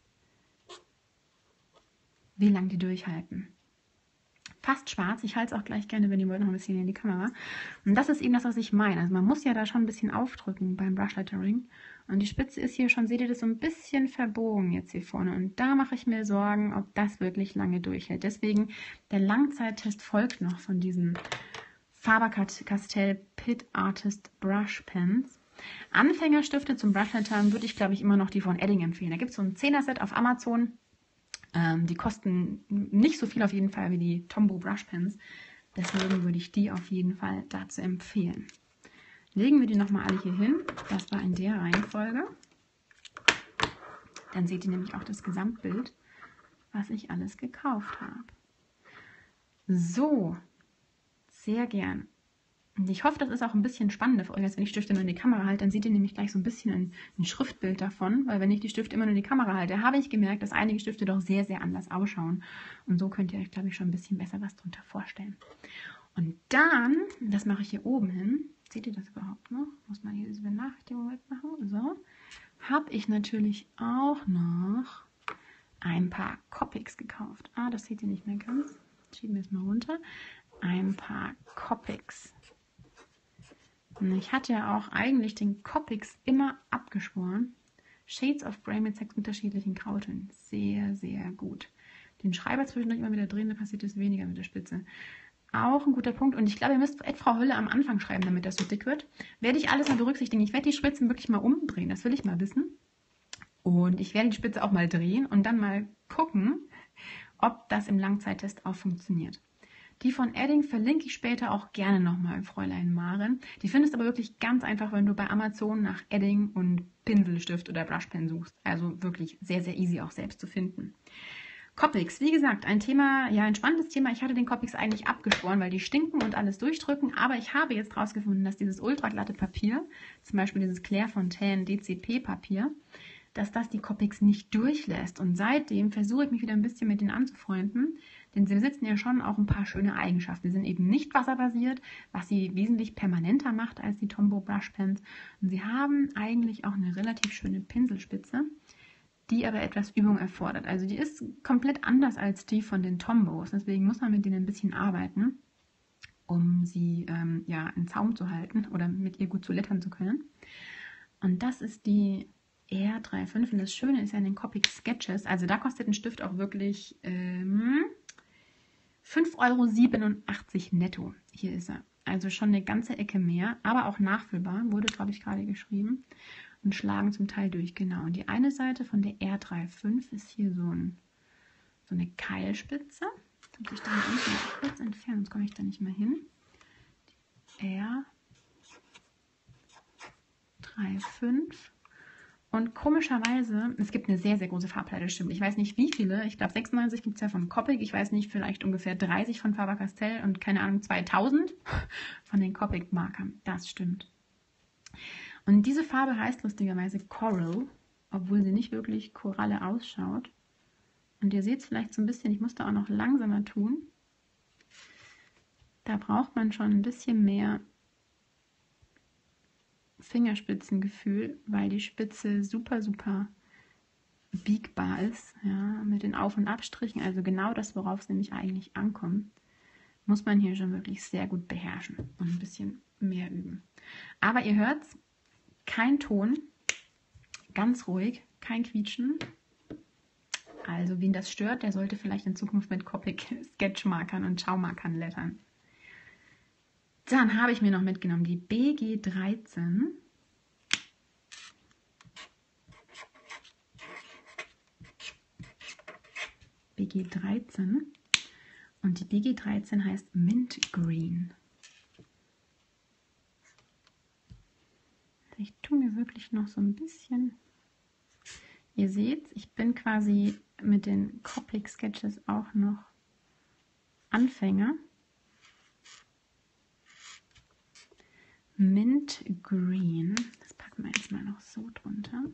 wie lange die durchhalten. Fast schwarz. Ich halte es auch gleich gerne, wenn ihr wollt, noch ein bisschen in die Kamera. Und das ist eben das, was ich meine. Also man muss ja da schon ein bisschen aufdrücken beim Brush Lettering. Und die Spitze ist hier schon, seht ihr das, so ein bisschen verbogen jetzt hier vorne. Und da mache ich mir Sorgen, ob das wirklich lange durchhält. Deswegen, der Langzeittest folgt noch von diesen Faber-Castell Pit Artist Brush Pens. Anfängerstifte zum Brush Lettering würde ich, glaube ich, immer noch die von Edding empfehlen. Da gibt es so ein Zehner-Set auf Amazon. Ähm, die kosten nicht so viel auf jeden Fall wie die Tombow Brush Pens. Deswegen würde ich die auf jeden Fall dazu empfehlen. Legen wir die nochmal alle hier hin. Das war in der Reihenfolge. Dann seht ihr nämlich auch das Gesamtbild, was ich alles gekauft habe. So, sehr gern. Und ich hoffe, das ist auch ein bisschen spannender für euch, als wenn ich Stifte nur in die Kamera halte. Dann seht ihr nämlich gleich so ein bisschen ein, ein Schriftbild davon. Weil wenn ich die Stifte immer nur in die Kamera halte, habe ich gemerkt, dass einige Stifte doch sehr, sehr anders ausschauen. Und so könnt ihr euch, glaube ich, schon ein bisschen besser was drunter vorstellen. Und dann, das mache ich hier oben hin. Seht ihr das überhaupt noch? Muss man hier diese Benachrichtigung wegmachen? So. Habe ich natürlich auch noch ein paar Copics gekauft. Ah, das seht ihr nicht mehr ganz. Schieben wir es mal runter. Ein paar Copics. Ich hatte ja auch eigentlich den Copics immer abgeschworen. Shades of Grey mit sechs unterschiedlichen Grautönen. Sehr, sehr gut. Den Schreiber zwischendurch immer wieder drehen, da passiert es weniger mit der Spitze. Auch ein guter Punkt. Und ich glaube, ihr müsst Ed Frau Hölle am Anfang schreiben, damit das so dick wird. Werde ich alles mal berücksichtigen. Ich werde die Spitzen wirklich mal umdrehen. Das will ich mal wissen. Und ich werde die Spitze auch mal drehen und dann mal gucken, ob das im Langzeittest auch funktioniert. Die von Edding verlinke ich später auch gerne nochmal, Fräulein Maren. Die findest du aber wirklich ganz einfach, wenn du bei Amazon nach Edding und Pinselstift oder Brushpen suchst. Also wirklich sehr, sehr easy auch selbst zu finden. Copics, wie gesagt, ein Thema, ja, ein spannendes Thema. Ich hatte den Copics eigentlich abgeschworen, weil die stinken und alles durchdrücken. Aber ich habe jetzt rausgefunden, dass dieses ultraglatte Papier, zum Beispiel dieses Clairefontaine D C P Papier, dass das die Copics nicht durchlässt. Und seitdem versuche ich mich wieder ein bisschen mit denen anzufreunden. Denn sie besitzen ja schon auch ein paar schöne Eigenschaften. Sie sind eben nicht wasserbasiert, was sie wesentlich permanenter macht als die Tombow Brush Pens. Und sie haben eigentlich auch eine relativ schöne Pinselspitze, die aber etwas Übung erfordert. Also die ist komplett anders als die von den Tombows. Deswegen muss man mit denen ein bisschen arbeiten, um sie ähm, ja, in Zaum zu halten oder mit ihr gut zu lettern zu können. Und das ist die R fünfunddreißig. Und das Schöne ist ja in den Copic Sketches, also da kostet ein Stift auch wirklich ähm, fünf Euro siebenundachtzig netto. Hier ist er. Also schon eine ganze Ecke mehr, aber auch nachfüllbar, wurde, glaube ich, gerade geschrieben. Und schlagen zum Teil durch, genau. Und die eine Seite von der R fünfunddreißig ist hier so, ein, so eine Keilspitze. Jetzt muss ich da mal kurz entfernen, sonst komme ich da nicht mehr hin. Die R fünfunddreißig. Und komischerweise, es gibt eine sehr, sehr große Farbpalette, stimmt. Ich weiß nicht wie viele, ich glaube sechsundneunzig gibt es ja von Copic, ich weiß nicht, vielleicht ungefähr dreißig von Faber-Castell und keine Ahnung, zweitausend von den Copic-Markern. Das stimmt. Und diese Farbe heißt lustigerweise Coral, obwohl sie nicht wirklich Koralle ausschaut. Und ihr seht es vielleicht so ein bisschen, ich muss da auch noch langsamer tun. Da braucht man schon ein bisschen mehr Fingerspitzengefühl, weil die Spitze super, super biegbar ist, ja, mit den Auf- und Abstrichen, also genau das, worauf es nämlich eigentlich ankommt, muss man hier schon wirklich sehr gut beherrschen und ein bisschen mehr üben. Aber ihr hört es, kein Ton, ganz ruhig, kein Quietschen. Also wen das stört, der sollte vielleicht in Zukunft mit Copic Sketchmarkern und Schaumarkern lettern. Dann habe ich mir noch mitgenommen die B G dreizehn. B G dreizehn. Und die B G dreizehn heißt Mint Green. Ich tue mir wirklich noch so ein bisschen. Ihr seht, ich bin quasi mit den Copic Sketches auch noch Anfänger. Mint Green. Das packen wir jetzt mal noch so drunter.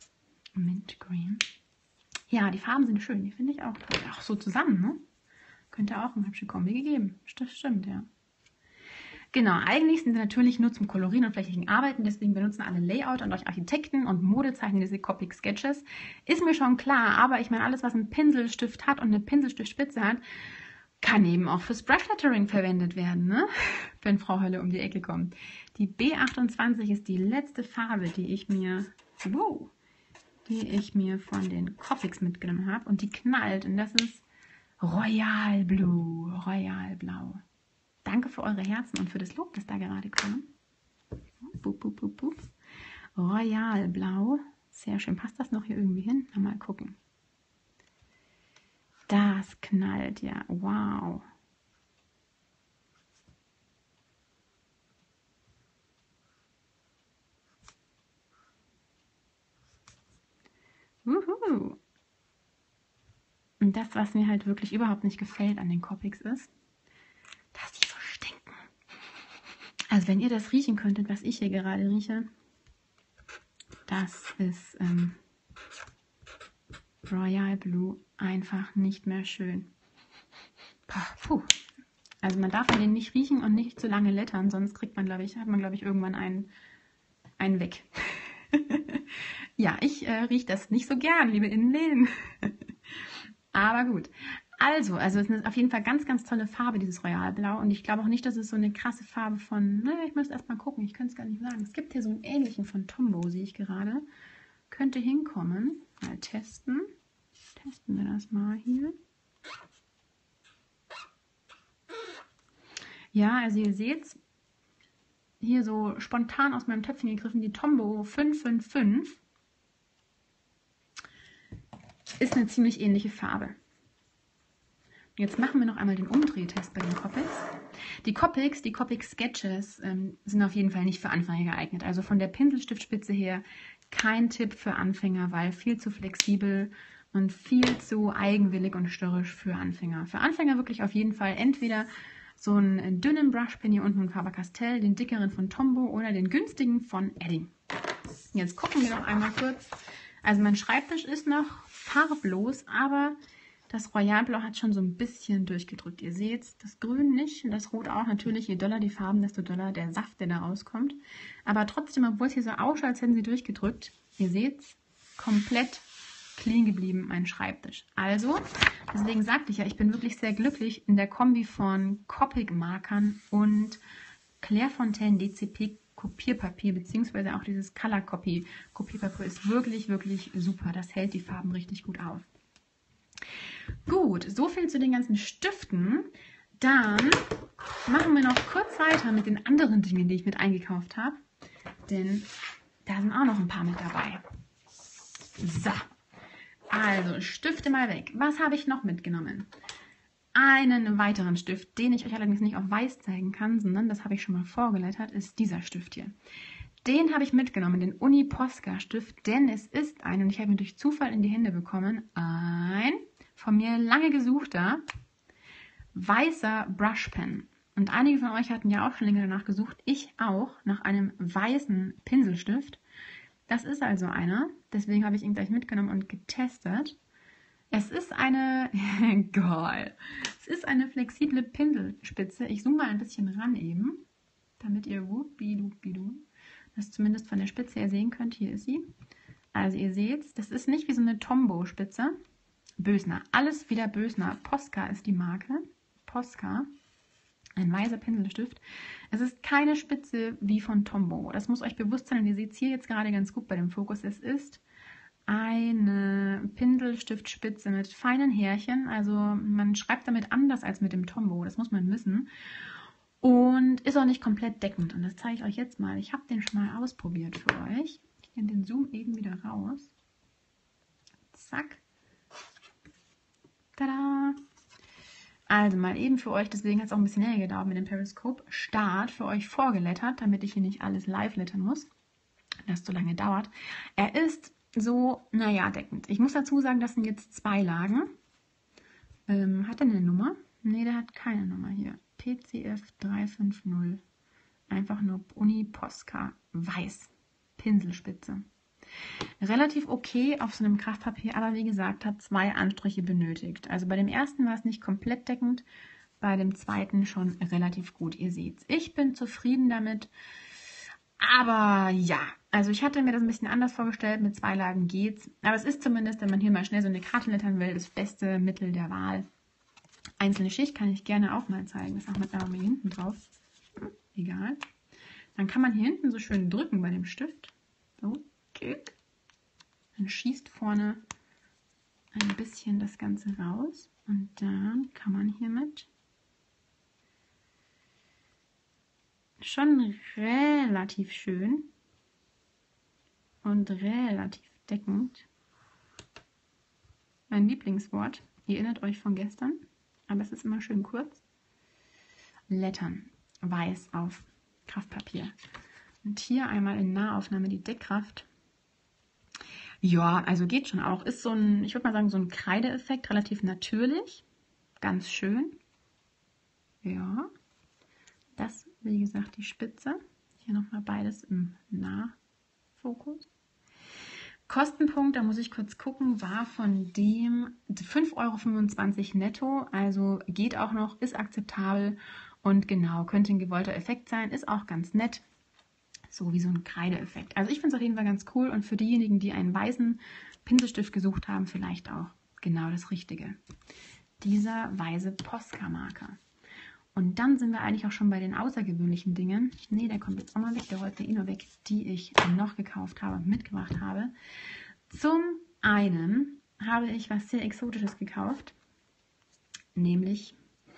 Mint Green. Ja, die Farben sind schön. Die finde ich auch. Auch so zusammen, ne? Könnte auch eine hübsche Kombi gegeben. Das stimmt, ja. Genau, eigentlich sind sie natürlich nur zum Kolorieren und flächigen Arbeiten, deswegen benutzen alle Layout und euch Architekten und Modezeichner diese Copic Sketches. Ist mir schon klar, aber ich meine, alles, was einen Pinselstift hat und eine Pinselstiftspitze hat, kann eben auch fürs Brush Lettering verwendet werden, ne? Wenn Frau Hölle um die Ecke kommt. Die B achtundzwanzig ist die letzte Farbe, die ich mir, wow, die ich mir von den Copics mitgenommen habe. Und die knallt und das ist Royal Blue, Royal Blau. Danke für eure Herzen und für das Lob, das da gerade kommt. Bup, bup, bup, bup. Royal Blau. Sehr schön. Passt das noch hier irgendwie hin? Na, mal gucken. Das knallt ja. Wow. Wuhu. Und das, was mir halt wirklich überhaupt nicht gefällt an den Copics ist, dass die so stinken. Also wenn ihr das riechen könntet, was ich hier gerade rieche, das ist ähm, Royal Blue einfach nicht mehr schön. Puh. Also man darf den nicht riechen und nicht zu lange lettern, sonst kriegt man, glaube ich, hat man, glaube ich, irgendwann einen, einen weg. Ja, ich äh, rieche das nicht so gern, liebe Innenläden. Aber gut. Also, also es ist auf jeden Fall ganz, ganz tolle Farbe, dieses Royalblau. Und ich glaube auch nicht, dass es so eine krasse Farbe von, ne, ich müsste erst mal gucken, ich könnte es gar nicht sagen. Es gibt hier so einen ähnlichen von Tombow, sehe ich gerade. Könnte hinkommen. Mal testen. Testen wir das mal hier. Ja, also ihr seht hier so spontan aus meinem Töpfchen gegriffen, die Tombow fünf fünf fünf. Ist eine ziemlich ähnliche Farbe. Jetzt machen wir noch einmal den Umdrehtest bei den Copics. Die Copics, die Copic Sketches ähm, sind auf jeden Fall nicht für Anfänger geeignet. Also von der Pinselstiftspitze her kein Tipp für Anfänger, weil viel zu flexibel und viel zu eigenwillig und störrisch für Anfänger. Für Anfänger wirklich auf jeden Fall entweder so einen dünnen Brushpin hier unten von Faber-Castell, den dickeren von Tombow oder den günstigen von Edding. Jetzt gucken wir noch einmal kurz. Also mein Schreibtisch ist noch farblos, aber das Royalblau hat schon so ein bisschen durchgedrückt. Ihr seht das Grün nicht, das Rot auch. Natürlich, je doller die Farben, desto doller der Saft, der da rauskommt. Aber trotzdem, obwohl es hier so ausschaut, als hätten sie durchgedrückt, ihr seht komplett clean geblieben, mein Schreibtisch. Also, deswegen sagte ich ja, ich bin wirklich sehr glücklich in der Kombi von Copic-Markern und Clairefontaine D C P Kopierpapier, beziehungsweise auch dieses Color Copy Kopierpapier ist wirklich, wirklich super. Das hält die Farben richtig gut auf. Gut, so viel zu den ganzen Stiften. Dann machen wir noch kurz weiter mit den anderen Dingen, die ich mit eingekauft habe. Denn da sind auch noch ein paar mit dabei. So, also Stifte mal weg. Was habe ich noch mitgenommen? Einen weiteren Stift, den ich euch allerdings nicht auf weiß zeigen kann, sondern das habe ich schon mal vorgelettert, ist dieser Stift hier. Den habe ich mitgenommen, den Uni Posca Stift, denn es ist ein, und ich habe ihn durch Zufall in die Hände bekommen, ein von mir lange gesuchter weißer Brushpen. Und einige von euch hatten ja auch schon länger danach gesucht, ich auch, nach einem weißen Pinselstift. Das ist also einer, deswegen habe ich ihn gleich mitgenommen und getestet. Es ist eine, geil, es ist eine flexible Pinselspitze. Ich zoome mal ein bisschen ran eben, damit ihr wuppidupidu, das zumindest von der Spitze her sehen könnt. Hier ist sie. Also ihr seht, das ist nicht wie so eine Tombow-Spitze. Bösner, alles wieder Bösner. Posca ist die Marke. Posca, ein weißer Pinselstift. Es ist keine Spitze wie von Tombow. Das muss euch bewusst sein und ihr seht es hier jetzt gerade ganz gut bei dem Fokus. Es ist eine Pinselstiftspitze mit feinen Härchen, also man schreibt damit anders als mit dem Tombow, das muss man wissen, und ist auch nicht komplett deckend, und das zeige ich euch jetzt mal. Ich habe den schon mal ausprobiert für euch. Ich nehme den Zoom eben wieder raus. Zack. Tada! Also mal eben für euch, deswegen hat es auch ein bisschen länger gedauert mit dem Periscope Start für euch vorgelettert, damit ich hier nicht alles live lettern muss, das so lange dauert. Er ist so, naja, deckend. Ich muss dazu sagen, das sind jetzt zwei Lagen. Ähm, hat er eine Nummer? Ne, der hat keine Nummer hier. P C F drei fünf null. Einfach nur Uni Posca weiß. Pinselspitze. Relativ okay auf so einem Kraftpapier, aber wie gesagt, hat zwei Anstriche benötigt. Also bei dem ersten war es nicht komplett deckend, bei dem zweiten schon relativ gut. Ihr seht's. Ich bin zufrieden damit. Aber ja, also ich hatte mir das ein bisschen anders vorgestellt. Mit zwei Lagen geht's. Aber es ist zumindest, wenn man hier mal schnell so eine Karte lettern will, das beste Mittel der Wahl. Einzelne Schicht kann ich gerne auch mal zeigen. Das machen wir da mal hier hinten drauf. Hm, egal. Dann kann man hier hinten so schön drücken bei dem Stift. So, klick. Dann schießt vorne ein bisschen das Ganze raus. Und dann kann man hiermit schon relativ schön und relativ deckend. Mein Lieblingswort, ihr erinnert euch von gestern, aber es ist immer schön kurz. Lettern, weiß auf Kraftpapier. Und hier einmal in Nahaufnahme die Deckkraft. Ja, also geht schon auch. Ist so ein, ich würde mal sagen, so ein Kreideeffekt, relativ natürlich. Ganz schön. Ja. Das, wie gesagt, die Spitze. Hier nochmal beides im Nahfokus. Kostenpunkt, da muss ich kurz gucken, war von dem fünf Euro fünfundzwanzig netto. Also geht auch noch, ist akzeptabel. Und genau, könnte ein gewollter Effekt sein. Ist auch ganz nett. So wie so ein Kreideeffekt. Also ich finde es auf jeden Fall ganz cool. Und für diejenigen, die einen weißen Pinselstift gesucht haben, vielleicht auch genau das Richtige. Dieser weiße Posca-Marker. Und dann sind wir eigentlich auch schon bei den außergewöhnlichen Dingen. Nee, der kommt jetzt auch mal weg. Der rollt mir eh nur weg, die ich noch gekauft habe und mitgebracht habe. Zum einen habe ich was sehr Exotisches gekauft. Nämlich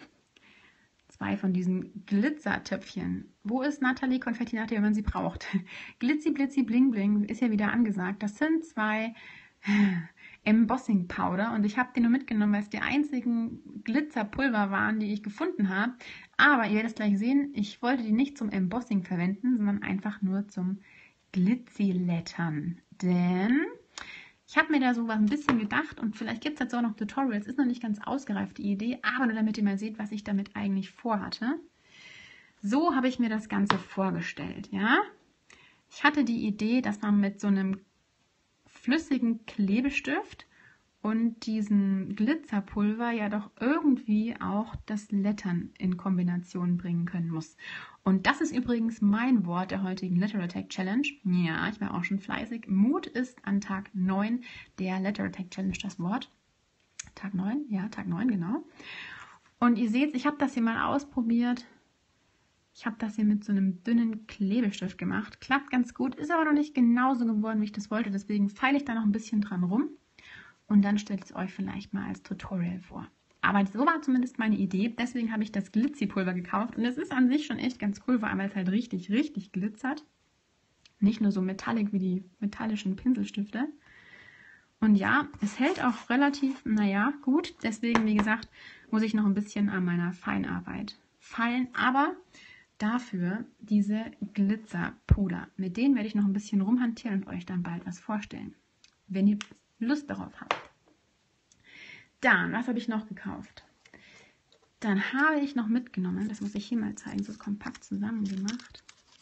zwei von diesen Glitzertöpfchen. Wo ist Nathalie Konfetti-Nathalie, wenn man sie braucht? Glitzi, Blitzi, Bling, Bling ist ja wieder angesagt. Das sind zwei Embossing Powder und ich habe die nur mitgenommen, weil es die einzigen Glitzerpulver waren, die ich gefunden habe. Aber ihr werdet es gleich sehen, ich wollte die nicht zum Embossing verwenden, sondern einfach nur zum Glitzilettern. Denn ich habe mir da so was ein bisschen gedacht und vielleicht gibt es dazu auch noch Tutorials. Ist noch nicht ganz ausgereift, die Idee, aber nur damit ihr mal seht, was ich damit eigentlich vorhatte. So habe ich mir das Ganze vorgestellt, ja. Ich hatte die Idee, dass man mit so einem flüssigen Klebestift und diesem Glitzerpulver ja doch irgendwie auch das Lettern in Kombination bringen können muss. Und das ist übrigens mein Wort der heutigen Letter Attack Challenge. Ja, ich war auch schon fleißig. Mut ist an Tag neun der Letter Attack Challenge das Wort. Tag neun? Ja, Tag neun, genau. Und ihr seht, ich habe das hier mal ausprobiert. Ich habe das hier mit so einem dünnen Klebestift gemacht. Klappt ganz gut, ist aber noch nicht genauso geworden, wie ich das wollte. Deswegen feile ich da noch ein bisschen dran rum. Und dann stellt es euch vielleicht mal als Tutorial vor. Aber so war zumindest meine Idee. Deswegen habe ich das Glitzipulver gekauft. Und es ist an sich schon echt ganz cool, vor allem weil es halt richtig, richtig glitzert. Nicht nur so metallic wie die metallischen Pinselstifte. Und ja, es hält auch relativ, naja, gut. Deswegen, wie gesagt, muss ich noch ein bisschen an meiner Feinarbeit feilen. Aber dafür diese Glitzerpuder. Mit denen werde ich noch ein bisschen rumhantieren und euch dann bald was vorstellen, wenn ihr Lust darauf habt. Dann, was habe ich noch gekauft? Dann habe ich noch mitgenommen, das muss ich hier mal zeigen, so ist kompakt zusammen gemacht.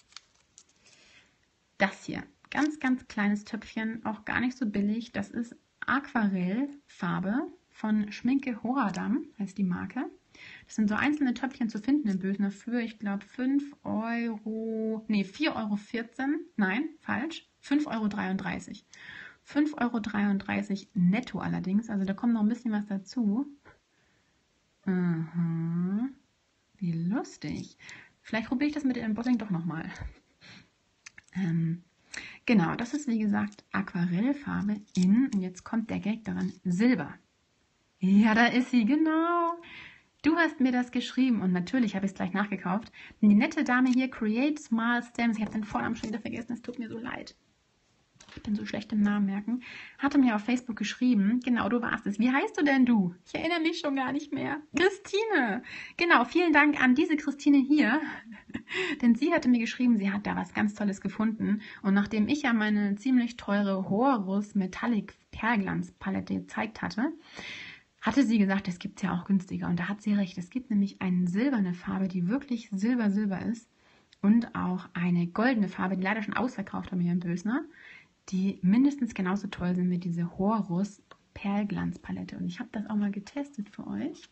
Das hier, ganz, ganz kleines Töpfchen, auch gar nicht so billig. Das ist Aquarellfarbe von Schminke Horadam, heißt die Marke. Das sind so einzelne Töpfchen zu finden im Bösner für, ich glaube, fünf Euro, nee, vier Euro vierzehn, nein, falsch, fünf Euro dreiunddreißig. fünf Euro dreiunddreißig netto allerdings, also da kommt noch ein bisschen was dazu. Aha, wie lustig. Vielleicht probiere ich das mit dem Embossing doch nochmal. Ähm, genau, das ist wie gesagt Aquarellfarbe in, und jetzt kommt der Gag daran, Silber. Ja, da ist sie, genau. Du hast mir das geschrieben und natürlich habe ich es gleich nachgekauft. Die nette Dame hier, Create Small Stems, ich habe den Vornamen schon wieder vergessen, es tut mir so leid. Ich bin so schlecht im Namen merken. Hatte mir auf Facebook geschrieben, genau, du warst es. Wie heißt du denn du? Ich erinnere mich schon gar nicht mehr. Christine. Genau, vielen Dank an diese Christine hier. Denn sie hatte mir geschrieben, sie hat da was ganz Tolles gefunden. Und nachdem ich ja meine ziemlich teure Horus Metallic Perlglanz Palette gezeigt hatte, hatte sie gesagt, das gibt es ja auch günstiger. Und da hat sie recht. Es gibt nämlich eine silberne Farbe, die wirklich silber-silber ist. Und auch eine goldene Farbe, die leider schon ausverkauft haben hier in Bösner. die mindestens genauso toll sind wie diese Horus Perlglanzpalette. Und ich habe das auch mal getestet für euch.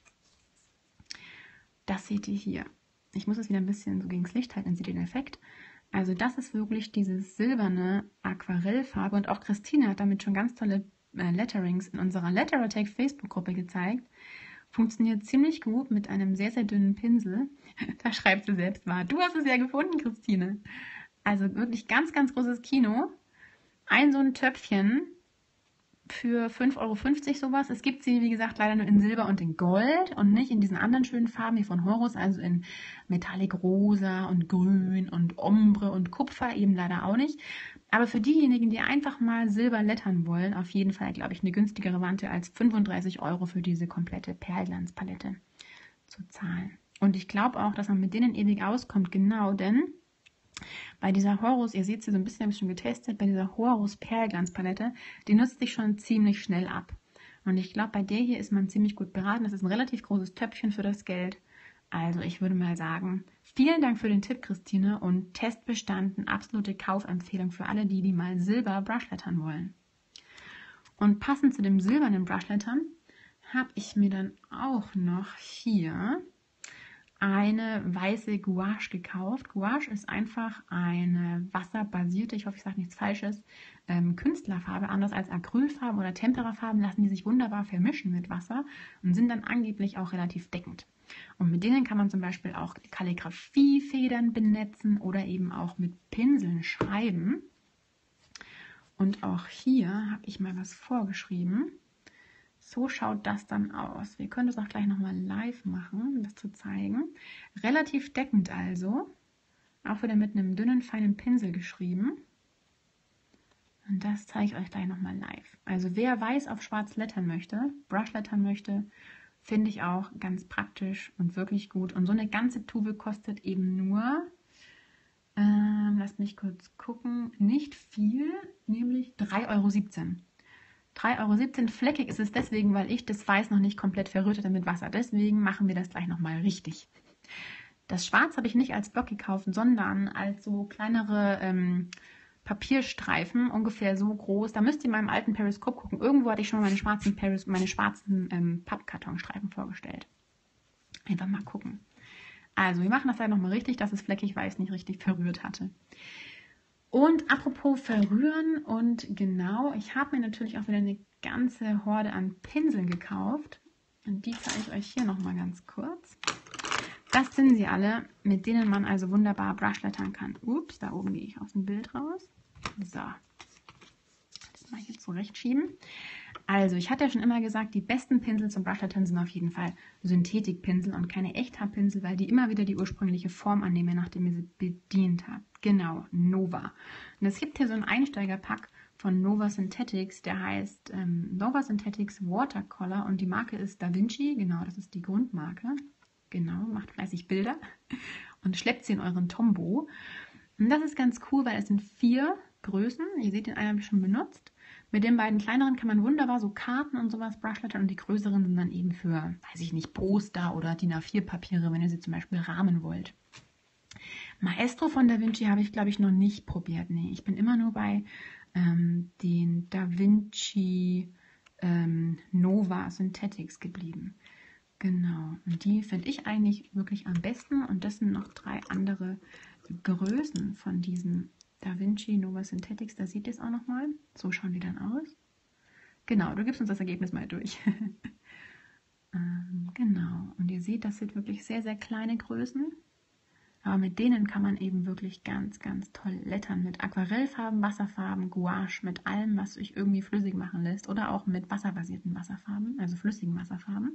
Das seht ihr hier. Ich muss es wieder ein bisschen so gegen das Licht halten, dann seht ihr den Effekt. Also das ist wirklich diese silberne Aquarellfarbe. Und auch Christine hat damit schon ganz tolle äh, Letterings in unserer Letteratech Facebook-Gruppe gezeigt. Funktioniert ziemlich gut mit einem sehr, sehr dünnen Pinsel. Da schreibt sie selbst mal. Du hast es ja gefunden, Christine. Also wirklich ganz, ganz großes Kino. Ein so ein Töpfchen für fünf Euro fünfzig sowas. Es gibt sie, wie gesagt, leider nur in Silber und in Gold und nicht in diesen anderen schönen Farben wie von Horus, also in Metallic Rosa und Grün und Ombre und Kupfer eben leider auch nicht. Aber für diejenigen, die einfach mal Silber lettern wollen, auf jeden Fall, glaube ich, eine günstigere Wante als fünfunddreißig Euro für diese komplette Perlglanzpalette zu zahlen. Und ich glaube auch, dass man mit denen ewig auskommt, genau, denn bei dieser Horus, ihr seht sie so ein bisschen, habe ich schon getestet, bei dieser Horus Perlglanzpalette, die nutzt sich schon ziemlich schnell ab. Und ich glaube, bei der hier ist man ziemlich gut beraten. Das ist ein relativ großes Töpfchen für das Geld. Also ich würde mal sagen, vielen Dank für den Tipp, Christine, und Test bestanden, absolute Kaufempfehlung für alle, die, die mal Silber Brushlettern wollen. Und passend zu dem silbernen Brushlettern habe ich mir dann auch noch hier eine weiße Gouache gekauft. Gouache ist einfach eine wasserbasierte, ich hoffe, ich sage nichts Falsches, ähm, Künstlerfarbe. Anders als Acrylfarben oder Temperafarben lassen die sich wunderbar vermischen mit Wasser und sind dann angeblich auch relativ deckend. Und mit denen kann man zum Beispiel auch Kalligrafiefedern benetzen oder eben auch mit Pinseln schreiben. Und auch hier habe ich mal was vorgeschrieben. So schaut das dann aus. Wir können das auch gleich nochmal live machen, um das zu zeigen. Relativ deckend also. Auch wieder mit einem dünnen, feinen Pinsel geschrieben. Und das zeige ich euch gleich nochmal live. Also wer weiß auf schwarz lettern möchte, Brushlettern möchte, finde ich auch ganz praktisch und wirklich gut. Und so eine ganze Tube kostet eben nur, ähm, lasst mich kurz gucken, nicht viel, nämlich drei Euro siebzehn. drei Euro siebzehn. Fleckig ist es deswegen, weil ich das Weiß noch nicht komplett verrührt hatte mit Wasser. Deswegen machen wir das gleich nochmal richtig. Das Schwarz habe ich nicht als Block gekauft, sondern als so kleinere ähm, Papierstreifen, ungefähr so groß. Da müsst ihr mal im alten Periscope gucken. Irgendwo hatte ich schon mal meine schwarzen, Peris, meine schwarzen ähm, Pappkartonstreifen vorgestellt. Einfach mal gucken. Also wir machen das gleich nochmal richtig, dass es fleckig weiß nicht richtig verrührt hatte. Und apropos verrühren und genau, ich habe mir natürlich auch wieder eine ganze Horde an Pinseln gekauft. Und die zeige ich euch hier nochmal ganz kurz. Das sind sie alle, mit denen man also wunderbar Brushlettern kann. Ups, da oben gehe ich aus dem Bild raus. So, das mal hier zurechtschieben. Also, ich hatte ja schon immer gesagt, die besten Pinsel zum Brushlettern sind auf jeden Fall Synthetikpinsel und keine Echthaarpinsel, weil die immer wieder die ursprüngliche Form annehmen, nachdem ihr sie bedient habt. Genau, Nova. Und es gibt hier so einen Einsteigerpack von Nova Synthetics, der heißt ähm, Nova Synthetics Watercolor und die Marke ist Da Vinci, genau, das ist die Grundmarke. Genau, macht fleißig Bilder und schleppt sie in euren Tombow. Und das ist ganz cool, weil es sind vier Größen. Ihr seht, den einen habe ich schon benutzt. Mit den beiden kleineren kann man wunderbar so Karten und sowas brushlettern und die größeren sind dann eben für, weiß ich nicht, Poster oder DIN A vier Papiere, wenn ihr sie zum Beispiel rahmen wollt. Maestro von Da Vinci habe ich, glaube ich, noch nicht probiert. Nee, ich bin immer nur bei ähm, den Da Vinci ähm, Nova Synthetics geblieben. Genau, und die finde ich eigentlich wirklich am besten. Und das sind noch drei andere Größen von diesen Da Vinci Nova Synthetics. Da seht ihr es auch nochmal. So schauen die dann aus. Genau, du gibst uns das Ergebnis mal durch. ähm, genau, und ihr seht, das sind wirklich sehr, sehr kleine Größen. Aber mit denen kann man eben wirklich ganz, ganz toll lettern. Mit Aquarellfarben, Wasserfarben, Gouache, mit allem, was sich irgendwie flüssig machen lässt. Oder auch mit wasserbasierten Wasserfarben, also flüssigen Wasserfarben.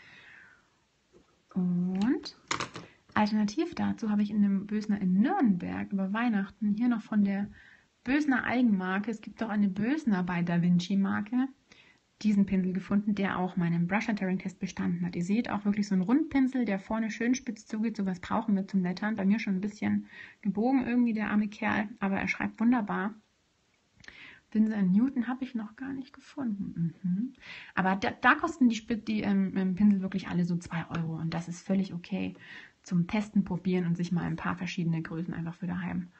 Und alternativ dazu habe ich in dem Bösner in Nürnberg über Weihnachten hier noch von der Bösner Eigenmarke, es gibt auch eine Bösner bei Da Vinci Marke, diesen Pinsel gefunden, der auch meinen Brush-Lettering-Test bestanden hat. Ihr seht auch wirklich so einen Rundpinsel, der vorne schön spitz zugeht. Sowas brauchen wir zum Lettern. Bei mir schon ein bisschen gebogen irgendwie, der arme Kerl, aber er schreibt wunderbar. Pinsel in Newton habe ich noch gar nicht gefunden. Mhm. Aber da, da kosten die, die ähm, Pinsel wirklich alle so zwei Euro und das ist völlig okay zum Testen, Probieren und sich mal ein paar verschiedene Größen einfach für daheim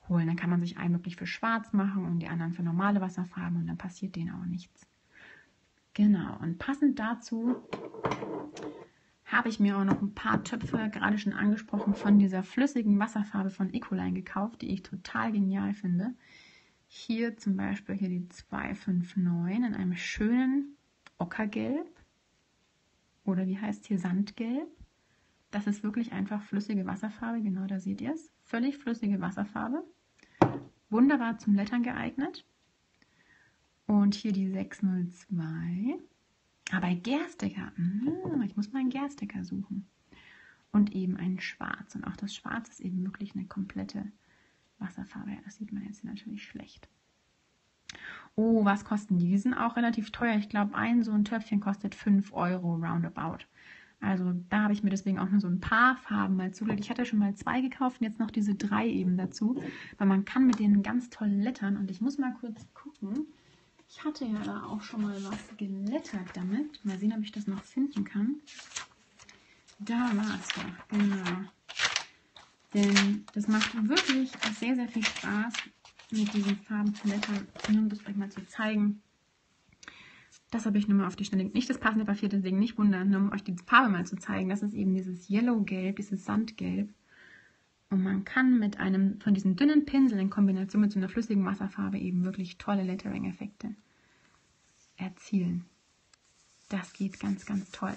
holen. Dann kann man sich einen wirklich für schwarz machen und die anderen für normale Wasserfarben und dann passiert denen auch nichts. Genau, und passend dazu habe ich mir auch noch ein paar Töpfe, gerade schon angesprochen, von dieser flüssigen Wasserfarbe von Ecoline gekauft, die ich total genial finde. Hier zum Beispiel hier die zwei fünf neun in einem schönen Ockergelb oder wie heißt hier Sandgelb. Das ist wirklich einfach flüssige Wasserfarbe, genau da seht ihr es. Völlig flüssige Wasserfarbe. Wunderbar zum Lettern geeignet. Und hier die sechs null zwei. Aber Gersticker, ich muss mal einen Gersticker suchen. Und eben einen Schwarz. Und auch das Schwarz ist eben wirklich eine komplette Wasserfarbe. Ja, das sieht man jetzt natürlich schlecht. Oh, was kosten die? Die sind auch relativ teuer. Ich glaube, ein so ein Töpfchen kostet fünf Euro roundabout. Also da habe ich mir deswegen auch nur so ein paar Farben mal zugelegt. Ich hatte schon mal zwei gekauft und jetzt noch diese drei eben dazu. Weil man kann mit denen ganz toll lettern. Und ich muss mal kurz gucken. Ich hatte ja da auch schon mal was gelettert damit. Mal sehen, ob ich das noch finden kann. Da war es doch, genau. Denn das macht wirklich sehr, sehr viel Spaß, mit diesen Farben zu lettern. Nur um das euch mal zu zeigen. Das habe ich nur mal auf die Schnelle. Nicht das passende Papier, deswegen nicht wundern, nur um euch die Farbe mal zu zeigen. Das ist eben dieses Yellow-Gelb, dieses Sandgelb. Und man kann mit einem von diesen dünnen Pinseln in Kombination mit so einer flüssigen Wasserfarbe eben wirklich tolle Lettering-Effekte erzielen. Das geht ganz, ganz toll.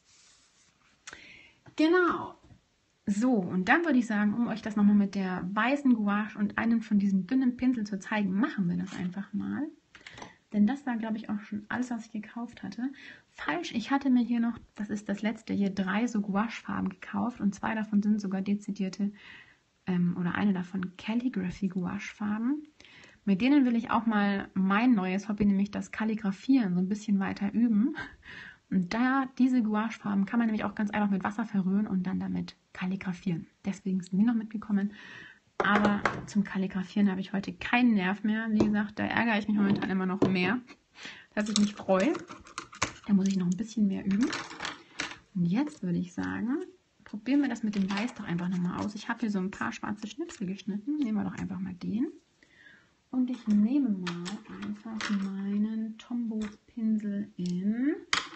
Genau. So, und dann würde ich sagen, um euch das nochmal mit der weißen Gouache und einem von diesen dünnen Pinseln zu zeigen, machen wir das einfach mal. Denn das war, glaube ich, auch schon alles, was ich gekauft hatte. Falsch, ich hatte mir hier noch, das ist das letzte, hier drei so Gouache-Farben gekauft. Und zwei davon sind sogar dezidierte, ähm, oder eine davon Calligraphy Gouache-Farben. Mit denen will ich auch mal mein neues Hobby, nämlich das Kalligrafieren, so ein bisschen weiter üben. Und da, diese Gouache-Farben kann man nämlich auch ganz einfach mit Wasser verrühren und dann damit kalligrafieren. Deswegen sind die noch mitgekommen. Aber zum Kalligrafieren habe ich heute keinen Nerv mehr. Wie gesagt, da ärgere ich mich momentan immer noch mehr, dass ich mich freue. Da muss ich noch ein bisschen mehr üben. Und jetzt würde ich sagen, probieren wir das mit dem Weiß doch einfach nochmal aus. Ich habe hier so ein paar schwarze Schnipsel geschnitten. Nehmen wir doch einfach mal den. Und ich nehme mal einfach meinen Tombow Pinsel in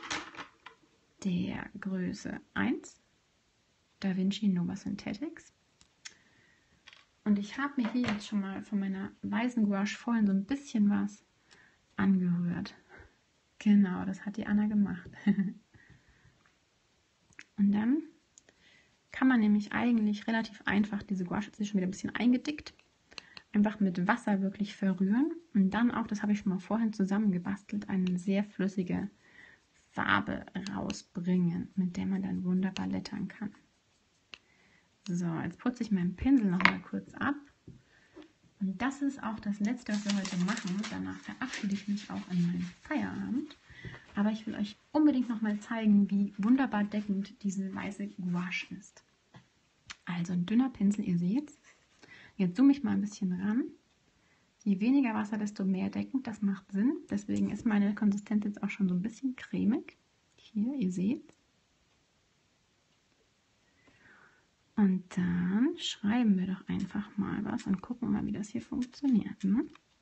der Größe eins. Da Vinci Nova Synthetics. Und ich habe mir hier jetzt schon mal von meiner weißen Gouache vorhin so ein bisschen was angerührt. Genau, das hat die Anna gemacht. Und dann kann man nämlich eigentlich relativ einfach, diese Gouache ist schon wieder ein bisschen eingedickt, einfach mit Wasser wirklich verrühren. Und dann auch, das habe ich schon mal vorhin zusammengebastelt, eine sehr flüssige Farbe rausbringen, mit der man dann wunderbar lettern kann. So, jetzt putze ich meinen Pinsel noch mal kurz ab. Und das ist auch das Letzte, was wir heute machen. Danach verabschiede ich mich auch in meinen Feierabend. Aber ich will euch unbedingt noch mal zeigen, wie wunderbar deckend diese weiße Gouache ist. Also ein dünner Pinsel, ihr seht. Jetzt zoome ich mal ein bisschen ran. Je weniger Wasser, desto mehr deckend. Das macht Sinn. Deswegen ist meine Konsistenz jetzt auch schon so ein bisschen cremig. Hier, ihr seht. Und dann schreiben wir doch einfach mal was und gucken mal, wie das hier funktioniert. Ne?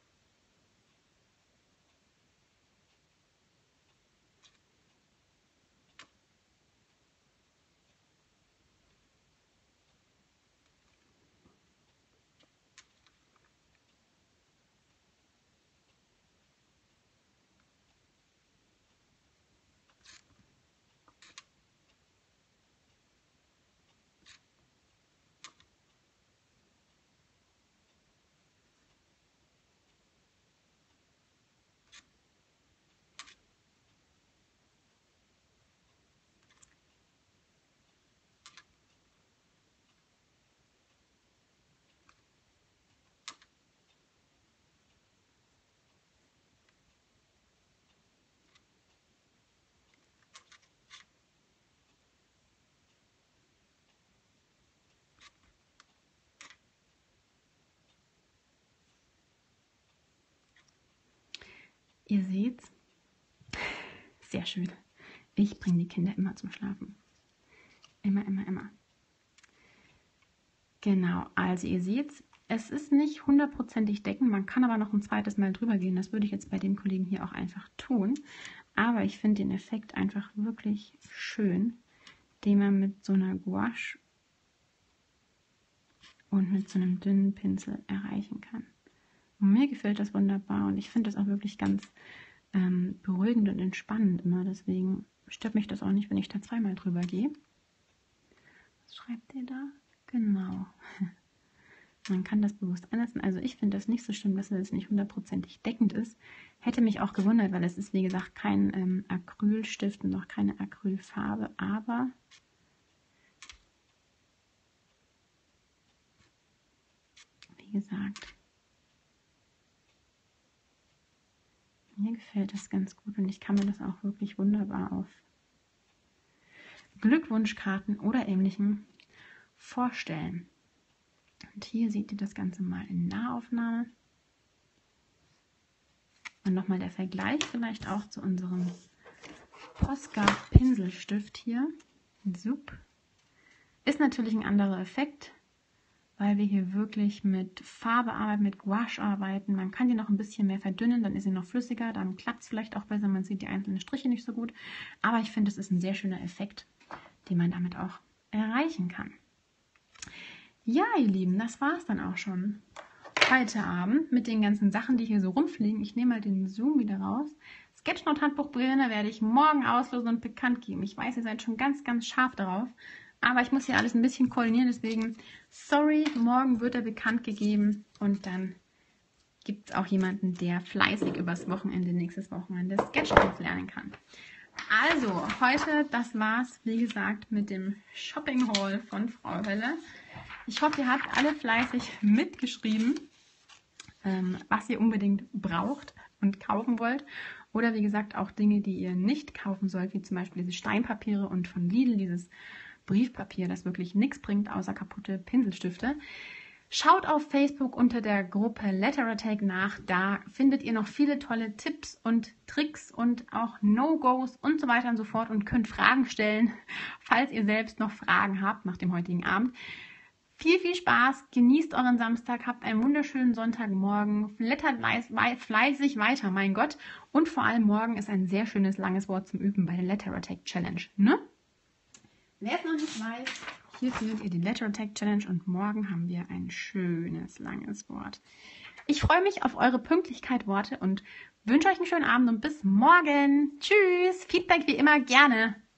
Ihr seht's. Sehr schön. Ich bringe die Kinder immer zum Schlafen. Immer, immer, immer. Genau, also ihr seht, Es ist nicht hundertprozentig deckend, man kann aber noch ein zweites Mal drüber gehen. Das würde ich jetzt bei dem Kollegen hier auch einfach tun. Aber ich finde den Effekt einfach wirklich schön, den man mit so einer Gouache und mit so einem dünnen Pinsel erreichen kann. Und mir gefällt das wunderbar und ich finde das auch wirklich ganz ähm, beruhigend und entspannend immer. Deswegen stört mich das auch nicht, wenn ich da zweimal drüber gehe. Was schreibt ihr da? Genau. Man kann das bewusst anlassen. Also ich finde das nicht so schlimm, dass es nicht hundertprozentig deckend ist. Hätte mich auch gewundert, weil es ist, wie gesagt, kein ähm, Acrylstift und noch keine Acrylfarbe. Aber wie gesagt, mir gefällt das ganz gut und ich kann mir das auch wirklich wunderbar auf Glückwunschkarten oder Ähnlichem vorstellen. Und hier seht ihr das Ganze mal in Nahaufnahme. Und nochmal der Vergleich vielleicht auch zu unserem Posca Pinselstift hier. Sup. Ist natürlich ein anderer Effekt, weil wir hier wirklich mit Farbe arbeiten, mit Gouache arbeiten. Man kann die noch ein bisschen mehr verdünnen, dann ist sie noch flüssiger, dann klappt es vielleicht auch besser, man sieht die einzelnen Striche nicht so gut. Aber ich finde, es ist ein sehr schöner Effekt, den man damit auch erreichen kann. Ja, ihr Lieben, das war es dann auch schon heute Abend mit den ganzen Sachen, die hier so rumfliegen. Ich nehme mal den Zoom wieder raus. Sketchnote-Handbuch-Brillen werde ich morgen auslösen und bekannt geben. Ich weiß, ihr seid schon ganz, ganz scharf darauf. Aber ich muss hier alles ein bisschen koordinieren, deswegen sorry, morgen wird er bekannt gegeben. Und dann gibt es auch jemanden, der fleißig übers Wochenende, nächstes Wochenende Sketchnote lernen kann. Also, heute, das war's, wie gesagt, mit dem Shopping Haul von Frau Hölle. Ich hoffe, ihr habt alle fleißig mitgeschrieben, ähm, was ihr unbedingt braucht und kaufen wollt. Oder wie gesagt, auch Dinge, die ihr nicht kaufen sollt, wie zum Beispiel diese Steinpapiere und von Lidl dieses Briefpapier, das wirklich nichts bringt, außer kaputte Pinselstifte. Schaut auf Facebook unter der Gruppe Letteratec nach. Da findet ihr noch viele tolle Tipps und Tricks und auch No-Gos und so weiter und so fort und könnt Fragen stellen, falls ihr selbst noch Fragen habt nach dem heutigen Abend. Viel, viel Spaß, genießt euren Samstag, habt einen wunderschönen Sonntagmorgen, blättert fleißig weiter, mein Gott. Und vor allem morgen ist ein sehr schönes, langes Wort zum Üben bei der Letteratec Challenge, ne? Wer es noch nicht weiß, hier findet ihr die Letteratec Challenge und morgen haben wir ein schönes, langes Wort. Ich freue mich auf eure Pünktlichkeit, Worte und wünsche euch einen schönen Abend und bis morgen. Tschüss, Feedback wie immer gerne.